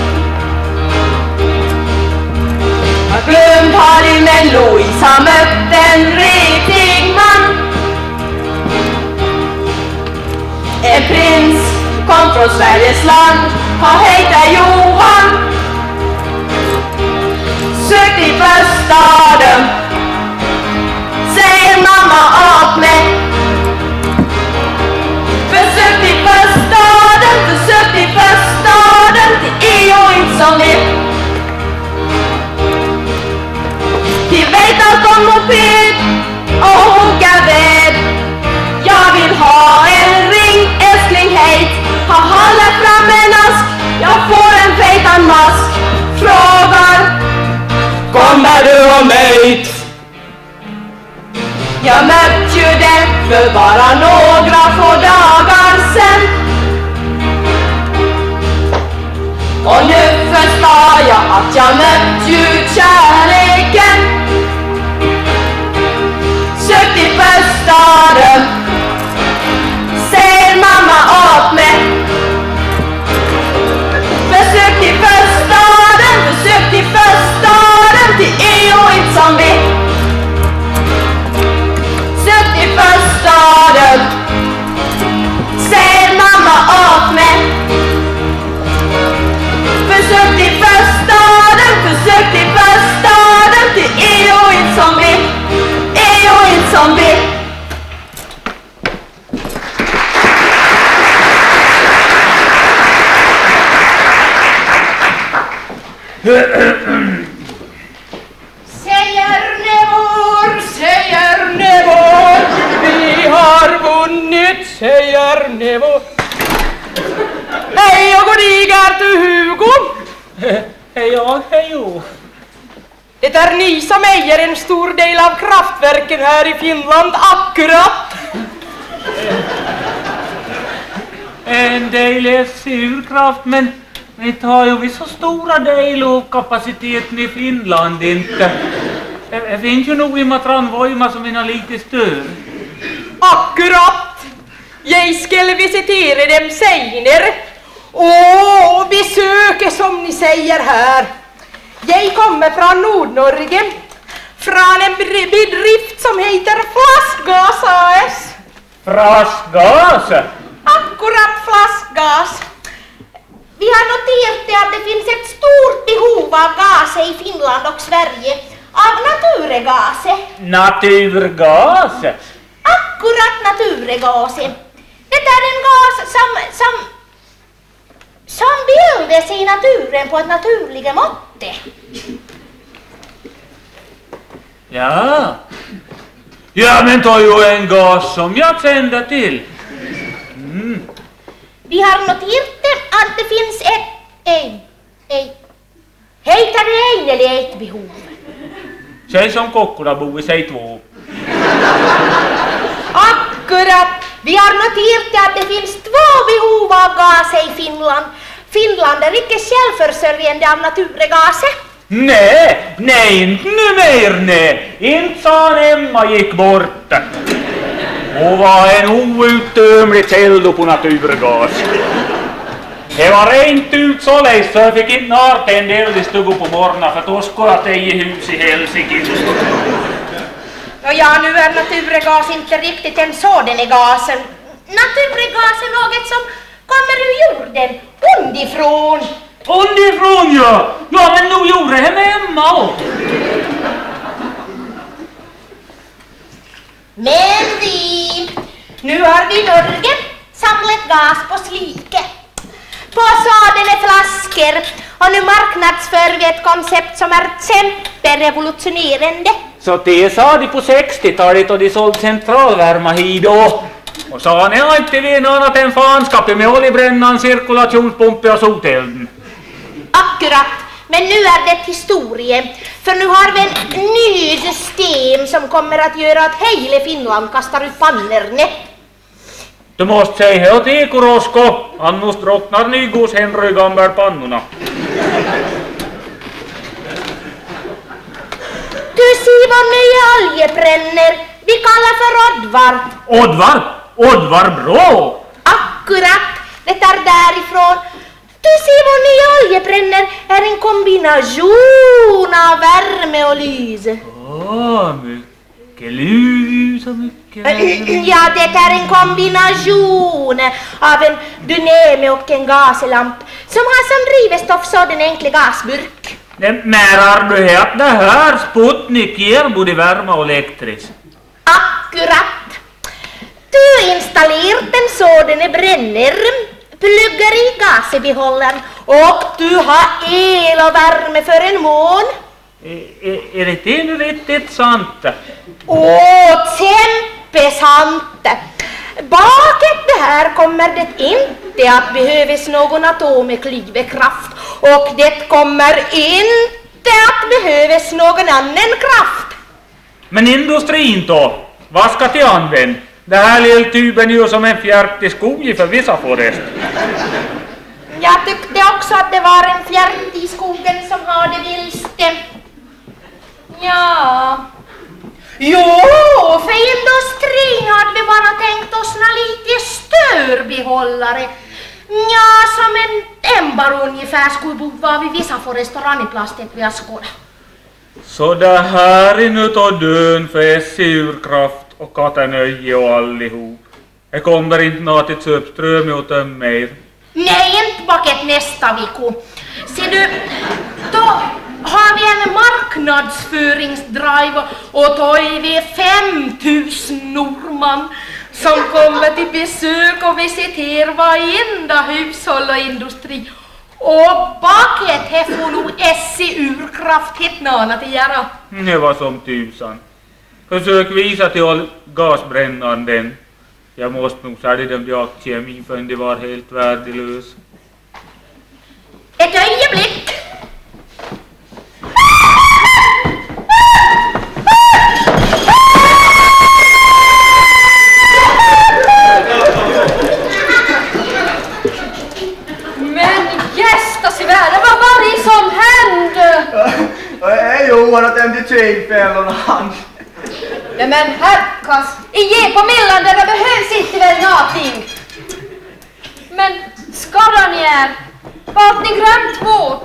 Glömt har din men Louise har mött en riktig man. En prins kom från Sveriges land, han heter Johan. Sökt i förstaden, säger mamma åt mig. Försökt i förstaden, försökt i förstaden, det är ju inte som vi. Vi vet allt om moped och hugga ved. Jag vill ha en ring, älskling hejt. Ha håller fram en ask, jag får en fejtan mask. Frågar, kommer du och mig? Jag mötte ju den för bara några få dagar sen. Och nu förstår jag att jag mött ju kärleken. Sökt i förstaden, säger mamma åt mig. Säger Nevor, säger Nevor, Vi har vunnit, säger Nevor. hej och godigar till Hugo. Hej jag, hej jo. Det är ni som äger en stor del av kraftverken här i Finland, akkurat. En del är surkraft, men inte har ju vi så stora del av kapaciteten i Finland inte. Det finns ju nog i Matranvoima som är lite större. Akkurat. Jag skulle visitera dem senare. Åh, besöke som ni säger här. Jag kommer från Nordnorge. Från en bedrift som heter Flaskgas A S. Flaskgas? Akkurat flaskgas. Vi har noterat att det finns ett stort behov av gas i Finland och Sverige. Av naturgas. Naturgas? Akkurat naturgas. Det är en gas som, som, som bildas i naturen på ett naturligt mått. Ja. Ja, men ta ju en gas som jag sänder till. Mm. Vi har noterat att det finns ett, en, en, heter det en eller ett behov? Säg som Kokkola bor i sig två. Akkurat. Vi har noterat att det finns två behov av gas i Finland. Finland är icke självförsörjande av naturgas. Nej, nej, inte nu mer, nej. Inte sa Emma gick bort. Hon var en outtömlig källa på naturgas. Det var rent ut så läst så jag fick inte narta en del i stugan på morgonen för då skulle jag i hus i Helsinki. Ja, nu är naturgas inte riktigt en sådan i gasen. Naturgas är något som kommer ur jorden, underifrån. Underifrån, ja! Ja, men nu gjorde det med Emma också. Men vi, nu har vi i Norge samlat gas på slike. På sådana flaskor och nu marknadsför vi ett koncept som är kämperevolutionerande. Så det sa de på sextiotalet och de sålde centralvärma hit då. Och sa ni har inte vi något annat än fanskapet med oljebrännan, cirkulationspumpen och sotelden. Akkurat, men nu är det historia. För nu har vi en ny system som kommer att göra att hela Finland kastar ut pannorna. Du måste säga åt Ikorosko, annars drottnar Nygos Henry gammal pannorna. Du ser vad nya oljebränner vi kallar för Oddvar. Oddvar? Oddvar bra! Akkurat, det är därifrån. Du ser vad nya oljebränner är en kombination av värme och lys. Åh, mycket lys och mycket värme. Ja, det är en kombination av en dynamo och en gaslamp som har som drivstoff sådan enkla gasburk. Menar du att det här Sputnik ger både värme och elektriskt? Akkurat. Du installerar en sådan bränner, pluggar i gasbehållaren och du har el och värme för en mån. Är, är, är det nu riktigt sant? Åh, kämpesant! Bakom det här kommer det inte att behövas någon atomklyvekraft och det kommer inte att behövas någon annan kraft. Men industrin då? Vad ska till använda? Det här lilla tuben är ju som en fjärt i skogen för vissa forest. Jag tyckte också att det var en fjärt i skogen som har det vilste. Ja. Jo, för industrin hade vi bara tänkt oss några lite störbehållare. Ja, som en ämbar ungefär skulle bo var vid vissa på restaurangplastet vi har skådat. Så det här är nu då dön för surkraft och katanöje och allihop. Det kommer inte något till Söpström och tömma er. Nej, inte baket nästa vecka. Ser du, då har vi en marknadsföringsdrive och då är vi fem tusen norrman som kommer till besök och visiterar varenda hushåll och industri. Och baket här får nog essi urkraft hit nana till göra. Det var som tusan. Försök visa till all gasbrännaren den. Jag måste nog sälja dem till aktiemi för det var helt värdelös. Ett ögonblick. Men gästas i världen, vad var det som hände? Hej Johan att ämde tjejfällorna hans. Nej men herkas, i på millan där det behövs inte väl någonting. Men skadar ni är, vart ni glömt våt?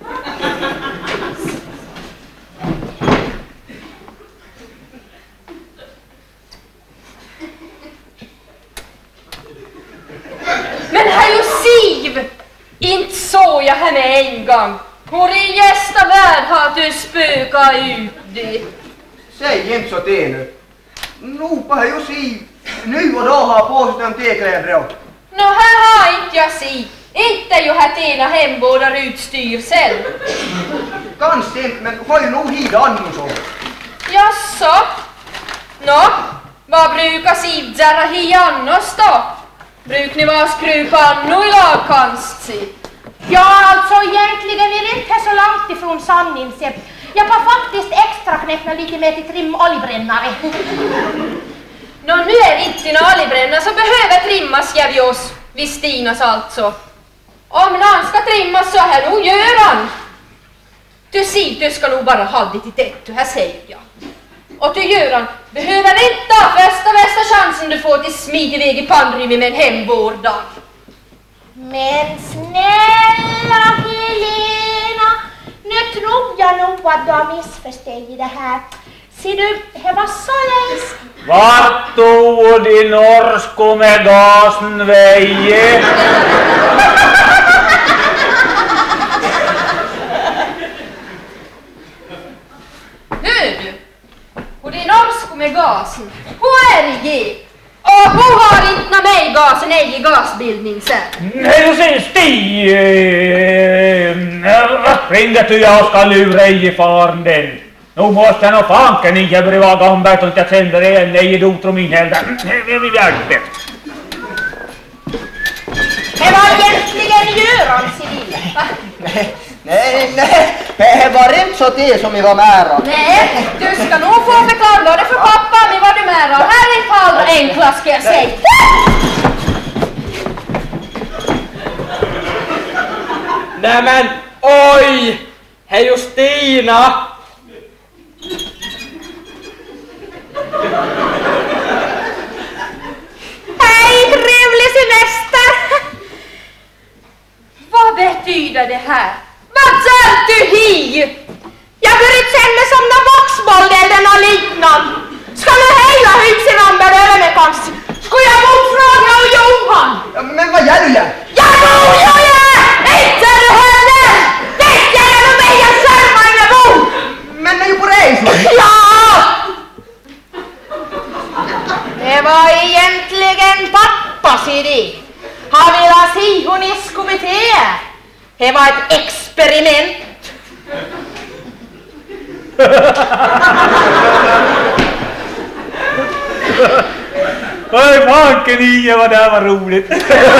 Men här ju Siv! Inte så jag henne en gång. Hon är gästa värd har du spöka ut det. Säg inte så det nu. Nopa har ju Siv nu och då har på sig de tekläder åt. Nå här har inte jag Siv. Inte ju här ena hembådar utstyrsel. Kanske inte, men har ju nog hit annars så. Jaså? Nå, vad brukar Siv därra hi annars då? Bruk ni vara skrupanno i lagkonst? Ja, alltså egentligen är det inte så långt ifrån sanningen. Jag har faktiskt extra knäppna lite mer till trim oljebrännare. Nå, nu är det inte en oljebrännare så behöver trimmas jag vid oss, vid Stinas alltså. Om någon ska trimmas så här, nog gör han. Du Siv, du ska nog bara ha det till det, du här säger jag. Och du Göran, behöver inte första bästa chansen du får till smid iväg i pannrymmet med en hemvårddag. Men snälla Helena, nu tror jag nog att du har missförstått det här. Ser du, det var så läs. Vart tog de norsko med gasen väje? Hör du? Och det är norsko med gasen. Hur är det? Och hon har inte när mig gasen är i gasbildning sen. Nej, du ser Stig. Ringde du jag ska lura i faren den. Nu måste jag nog fanken inte bryva gambert och inte sänder det en nej i dotromin heller. Vi vill hjälpa. Det var egentligen Göran Civil. Nej, nej, nej. Det var inte så det som vi var med då. Nej, du ska nog få förklara det för pappa med vad du med då. Här är fall enkla ska jag säga. Nej men, oj! Hej Justina! Hej, trevlig semester! Vad betyder det här? Vad säger du hi? Jag börjar känna mig som någon boxboll eller något liknande. Ska nu hela huset ramla över mig kanske? Ska jag motfråga och Johan? Ja, men vad gör du? Ja, bor jag är! Inte du heller! Det gäller nog mig att själva inne bor! Men det är ju på dig! Ja! Det var egentligen pappas idé. Han ville se hur ni skulle bete er. Det var ett experiment. Oj, fanken i vad det här var roligt.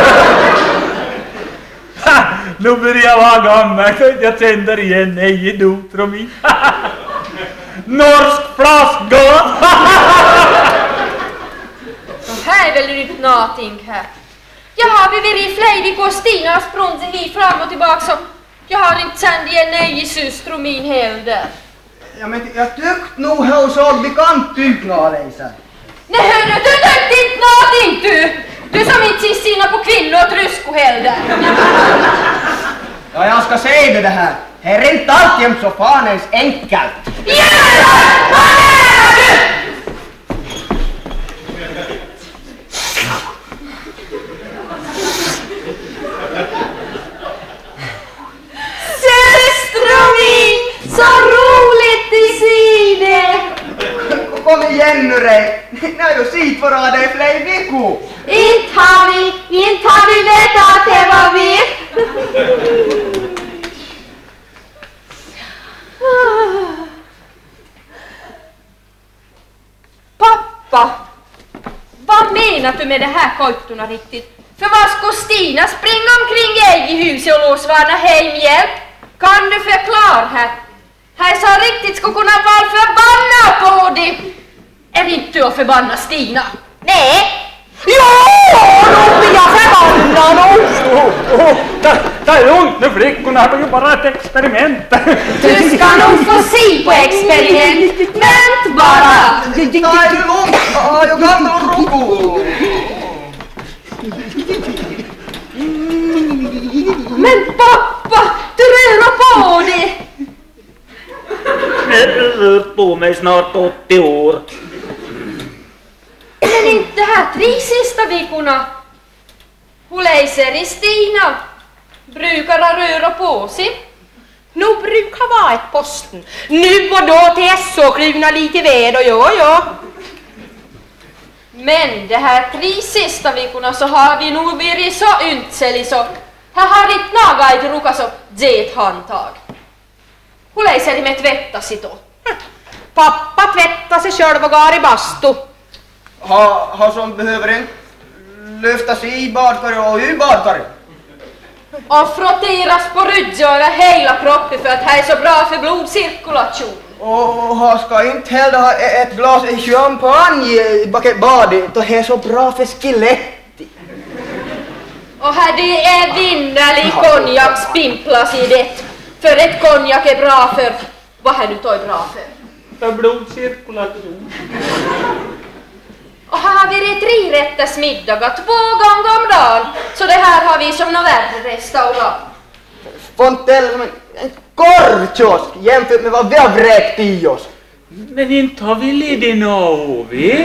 Nu börjar jag vara gammal. Jag tänder igen nej i dotromi. Norsk flaskgas. Så här är väl inte någonting här. Jag har vi varit flejdig på Stina och sprungit hit fram och tillbaka så jag har inte sänt igen nej i syster och min heller. Ja, men jag tyckte nog hon såg bekant ut av dig sen. Nej hörru, du tyckte inte någonting du! Du som inte ser Stina på kvinnor och trusko heller. Ja, jag ska säga det, det här. Det är inte alltid så fan ens enkelt. Göran! Vad är du? Så roligt i sidan! Kom igen nu rej! Ni har ju sitt för dig flera veckor! Inte har vi, inte har vi vetat att det var vi! Pappa, vad menar du med det här koittuna riktigt? För vad ska Stina springa omkring ej i huset och låsvarna hemhjälp? Kan du förklara här? Här sa riktigt ska kunna vara förbannad på dig. Är inte du att förbanna Stina? Nej. Ja, då blir jag förbannad. Oh, oh, ta, ta är lugnt nu flickorna, det är ju bara ett experiment. Du ska nog få se på experiment. Vänt bara. Ta är lugnt, jag kan ta roko. Men pappa, du rör på dig. Jag har rört på mig snart åttio år. Men inte det här tre sista veckorna. Hur läser i Stina? Brukar han röra på sig? Nu brukar vara ett posten. Nu och då till S och kluna lite ved och ja, ja. Men det här tre sista veckorna så har vi nog varit så yntselig så här har inte något att ruka så det handtag. Hur läser de med tvätta sig då? Pappa tvättar sig själv och går i bastu. Ha, ha som behöver inte lyfta sig i badkaret och ur badkaret. Och frotteras på ryggen över hela kroppen för att det är så bra för blodcirkulation. Och ha ska inte heller ha ett glas champagne bak badet och det är så bra för skelettet. Och här det är vinnerlig konjakspimplas i det. För ett konjak är bra för, vad är nu då är bra för? För blodcirkulation. Och här har vi det tre rätters middagar två gånger om dagen. Så det här har vi som någon värre restaurang. Fontell som en, en korvkiosk jämfört med vad vi har vräkt i oss. Men inte har vi lidit något, vi?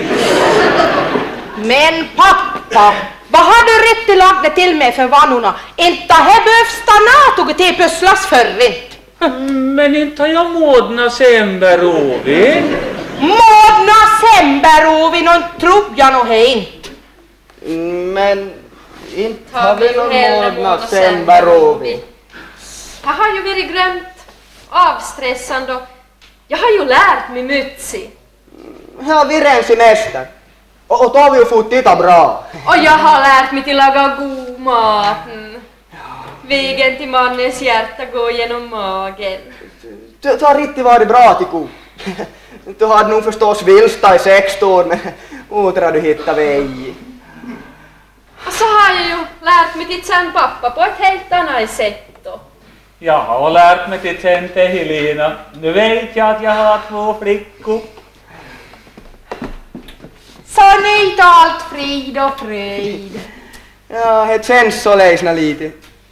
Men pappa, vad har du rätt till lagda till mig för vanorna? Inte här behövs stanna tog till pusslas förrint. Men inte har jag modna semberovi. Modna semberovi, någon tror jag nog inte. Men inte har vi någon modna semberovi. Jag har ju varit glömt avstressande och jag har ju lärt mig mycket. Här har vi redan semester. Och, och då har vi ju fått titta bra. Och jag har lärt mig till att laga god mat. Vägen till mannens hjärta går genom magen. Det har riktigt varit bra till ko. Du hade nog förstås vilsta i sex år men åter du hittat väg. Och så har jag ju lärt mig till sen pappa på ett helt annat sätt då. Jag har lärt mig till sen till Helena. Nu vet jag att jag har två flickor. Så nu är allt frid och fröjd. Ja, det känns så läsna lite.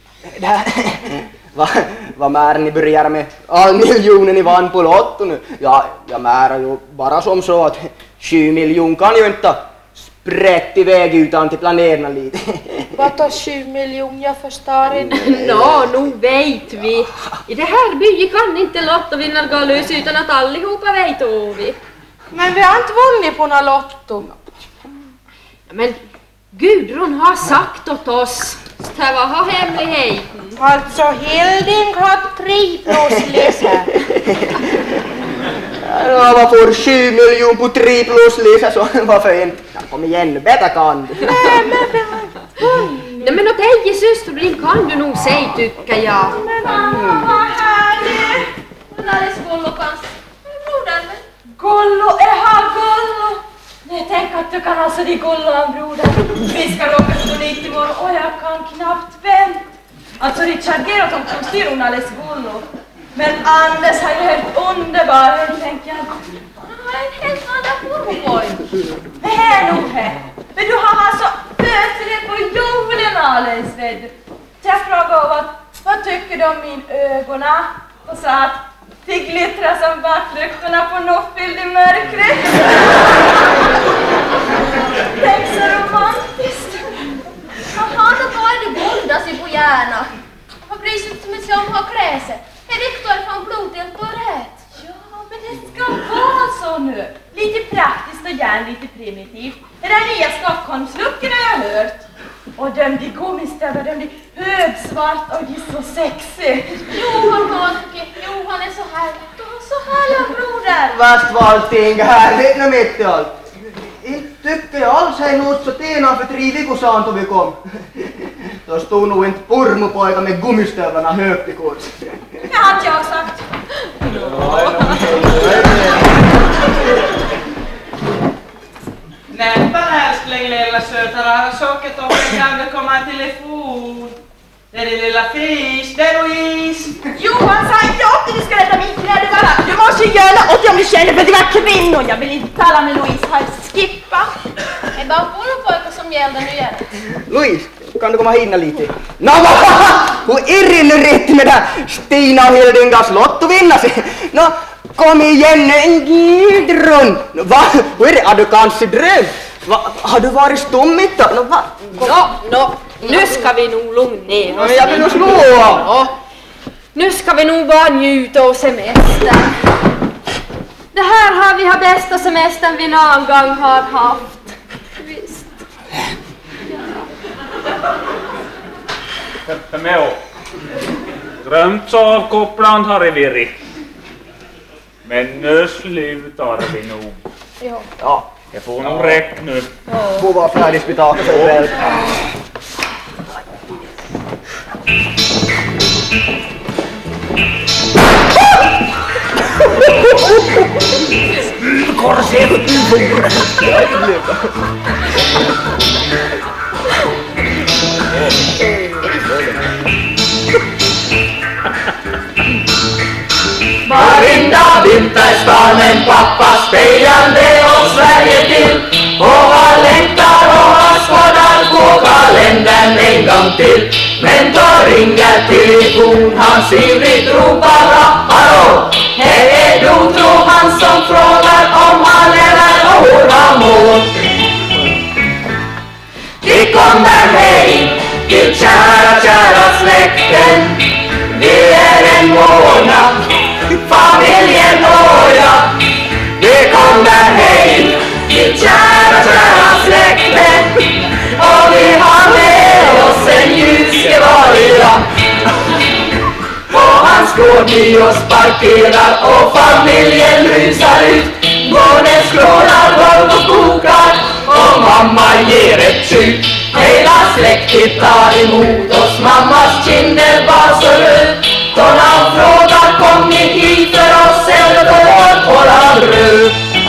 Vad va mär ni börjar med all miljonen ni vann på lotto nu? Ja, jag märar ju bara som så att sju miljoner kan ju inte sprätt iväg utan till planerna lite. Vad tar sju miljoner jag förstår inte? Nå, no, nu vet vi. I det här byn kan inte lottovinnare gå lös utan att allihopa vet vi. Men vi har inte vunnit på några lotto. Men Gudrun har sagt åt oss att det var hemligheten. Alltså Hilding har tre plus läsare. Ja, vad får sju miljoner på tre plus läsare så varför inte? Ja, kom igen, bättre kan du. Nej, men vi har inte vunnit. Nej, men åt ej systerbrinn kan du nog säga tycker jag. Men mamma, vad härligt! Hon hade skollokans. Brodern. Gollo, eha Gollo! Nej, tänk att du kan alltså di Gollo, broder. Vi ska råka stå dit imorgon och jag kan knappt vänta. Alltså Richard Gerhardt som styr hon alldeles Gollo. Men Anders har ju helt underbar, tänker jag. Han har en helt annan formboj. Det här nog här. Men du har alltså plötsligt på jorden alldeles vet. Så jag frågade vad, vad tycker du om min ögon? Och sa att det glittrar som baktlyktorna på Noffield i mörkret. Tänk så romantiskt. Jaha, då var det bonda sig på hjärna. Vad bryr sig inte mycket om att klä sig? Är Viktor från blodet och rätt? Ja, men det ska vara så nu. Lite praktiskt och gärna lite primitivt. Det där nya Stockholmslooken har jag hört. Och de de gummistövlar, de de högsvart och de så sexiga. Johan Holke, Johan är så härlig. Du har så härliga broder. Värst var allting härligt nu mitt i allt. Inte tycker jag alls hej något så tena för tre veckor sedan då vi kom. Då stod nog inte pormopojka med gummistövlarna högt i kurs. Det hade jag sagt. Nästan älskling lilla söta rara sockertoppen, kan det komma en telefon? Det är det lilla fis, det är Louise. Johan sa inte åt dig, du ska rätta mitt knä, det bara. Du måste göra åt om du känner för att du var kvinnor. Jag vill inte tala med Louise, har skippa. Det är bara porrpojkar som gäller nu igen. Louise, kan du komma hinna lite? Nå, hur är det nu rätt med det Stina och Hildingas lottovinna sig? Nå, kom igen nu, en Gudrun. Va? Hur är det? Har du kanske drömt? Va? Har du varit stummigt då? Nå, va? Nå, nå, nu ska vi nog lugna ner oss. Men jag vill nog slå. Ja. Nu ska vi nog bara njuta av semestern. Det här har vi har bästa semestern vi någon gång har haft. Visst. För mig drömt så avkopplande har det varit. Men nu slutar vi nog. Ja. Ja. Jag får nog rätt nu. Får vara färdig spitaket för väl. Korset! Varenda vinter ska en pappa spejande och Sverige till. Och han längtar och han skådar på kalendern en gång till. Men då ringer telefon, han ivrigt ropar hallå. Här är då tror han som frågar om han lever och hur han mår. Vi kommer hej till kära, kära släkten. Vi är en månad, familjen och jag. Vi kommer hej till kära, kära släkten. Och vi har med oss en ljusgevaria. Och han står till oss parkerar och familjen rusar ut. Barnen skrålar, Volvo kokar och mamma ger ett tjut. Hela släktet tar emot oss, mammas kinder var så röd. Då han frågar kom ni hit för oss eller då våran bröd.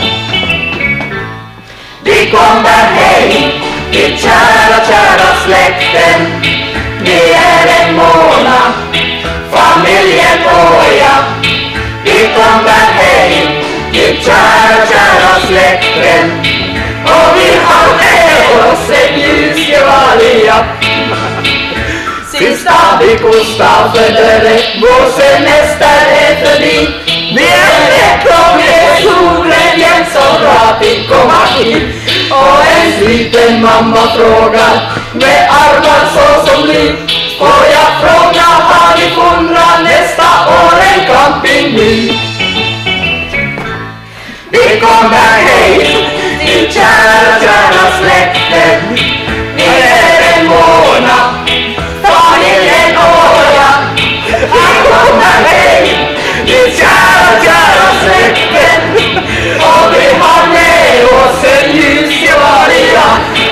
Vi kommer hej till kära, kära släkten. Vi är en månad, familjen och jag. Vi kommer hej till kära, kära släkten. Och vi har med oss en ljusgevaria. Sista veckosdag för dörren, vår semester är förbi. Vi är rätt och med solglädjen så bra vi kommer hit. Och en liten mamma frågar med armar så som liv. Och jag frågar, har vi funnit nästa år en campingby? Vi kommer hej till kära, kära släkten. Vi är en månad, familjen och jag. Vi kommer hej till kära, kära släkten. Och vi har med oss en ljusgevaria.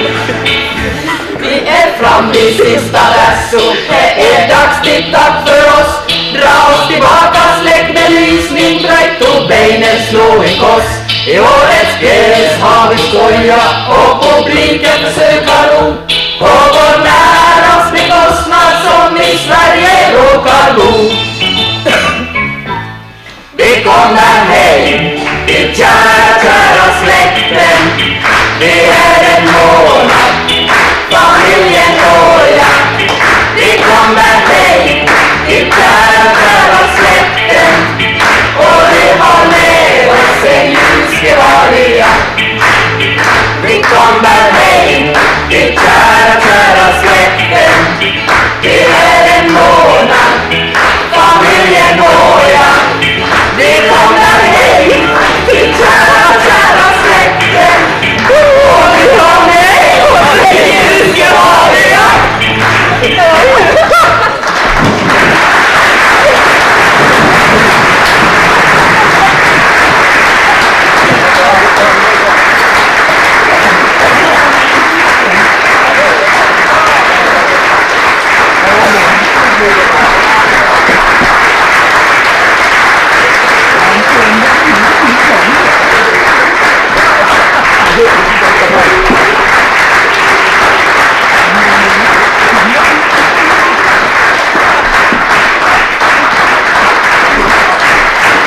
Vi är fram vid sista lasso. Det är dags till tack för oss. Dra oss tillbaka, släck med lysning, bröjt och benen slå en koss. I årets gräs har vi skojat och publiken försöker ro. Och går nära oss med kostnad som i Sverige råkar bo. Vi kommer hej till kära, kära släkten. Vi är en månad, familjen och jag. Vi kommer hej till kära, kära släkten. Och vi har med oss en ljusgevaria. Vi kommer hej till kära, kära släkten. Vi är en månad, familjen och jag. Vi kommer hej till kära, kära släkten. Och vi har med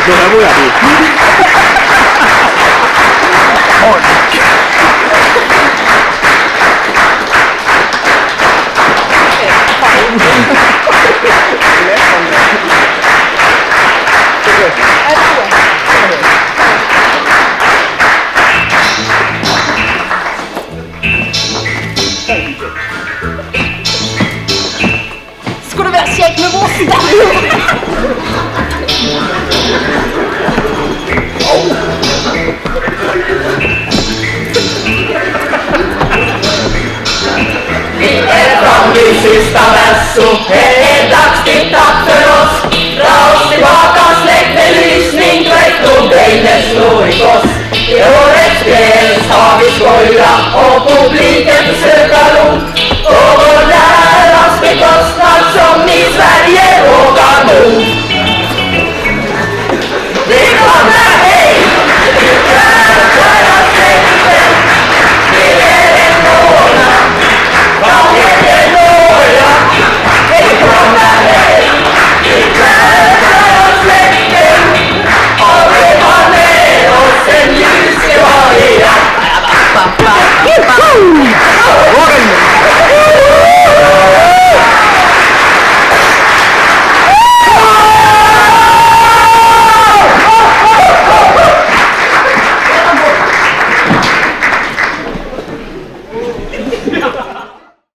Då börjar vi.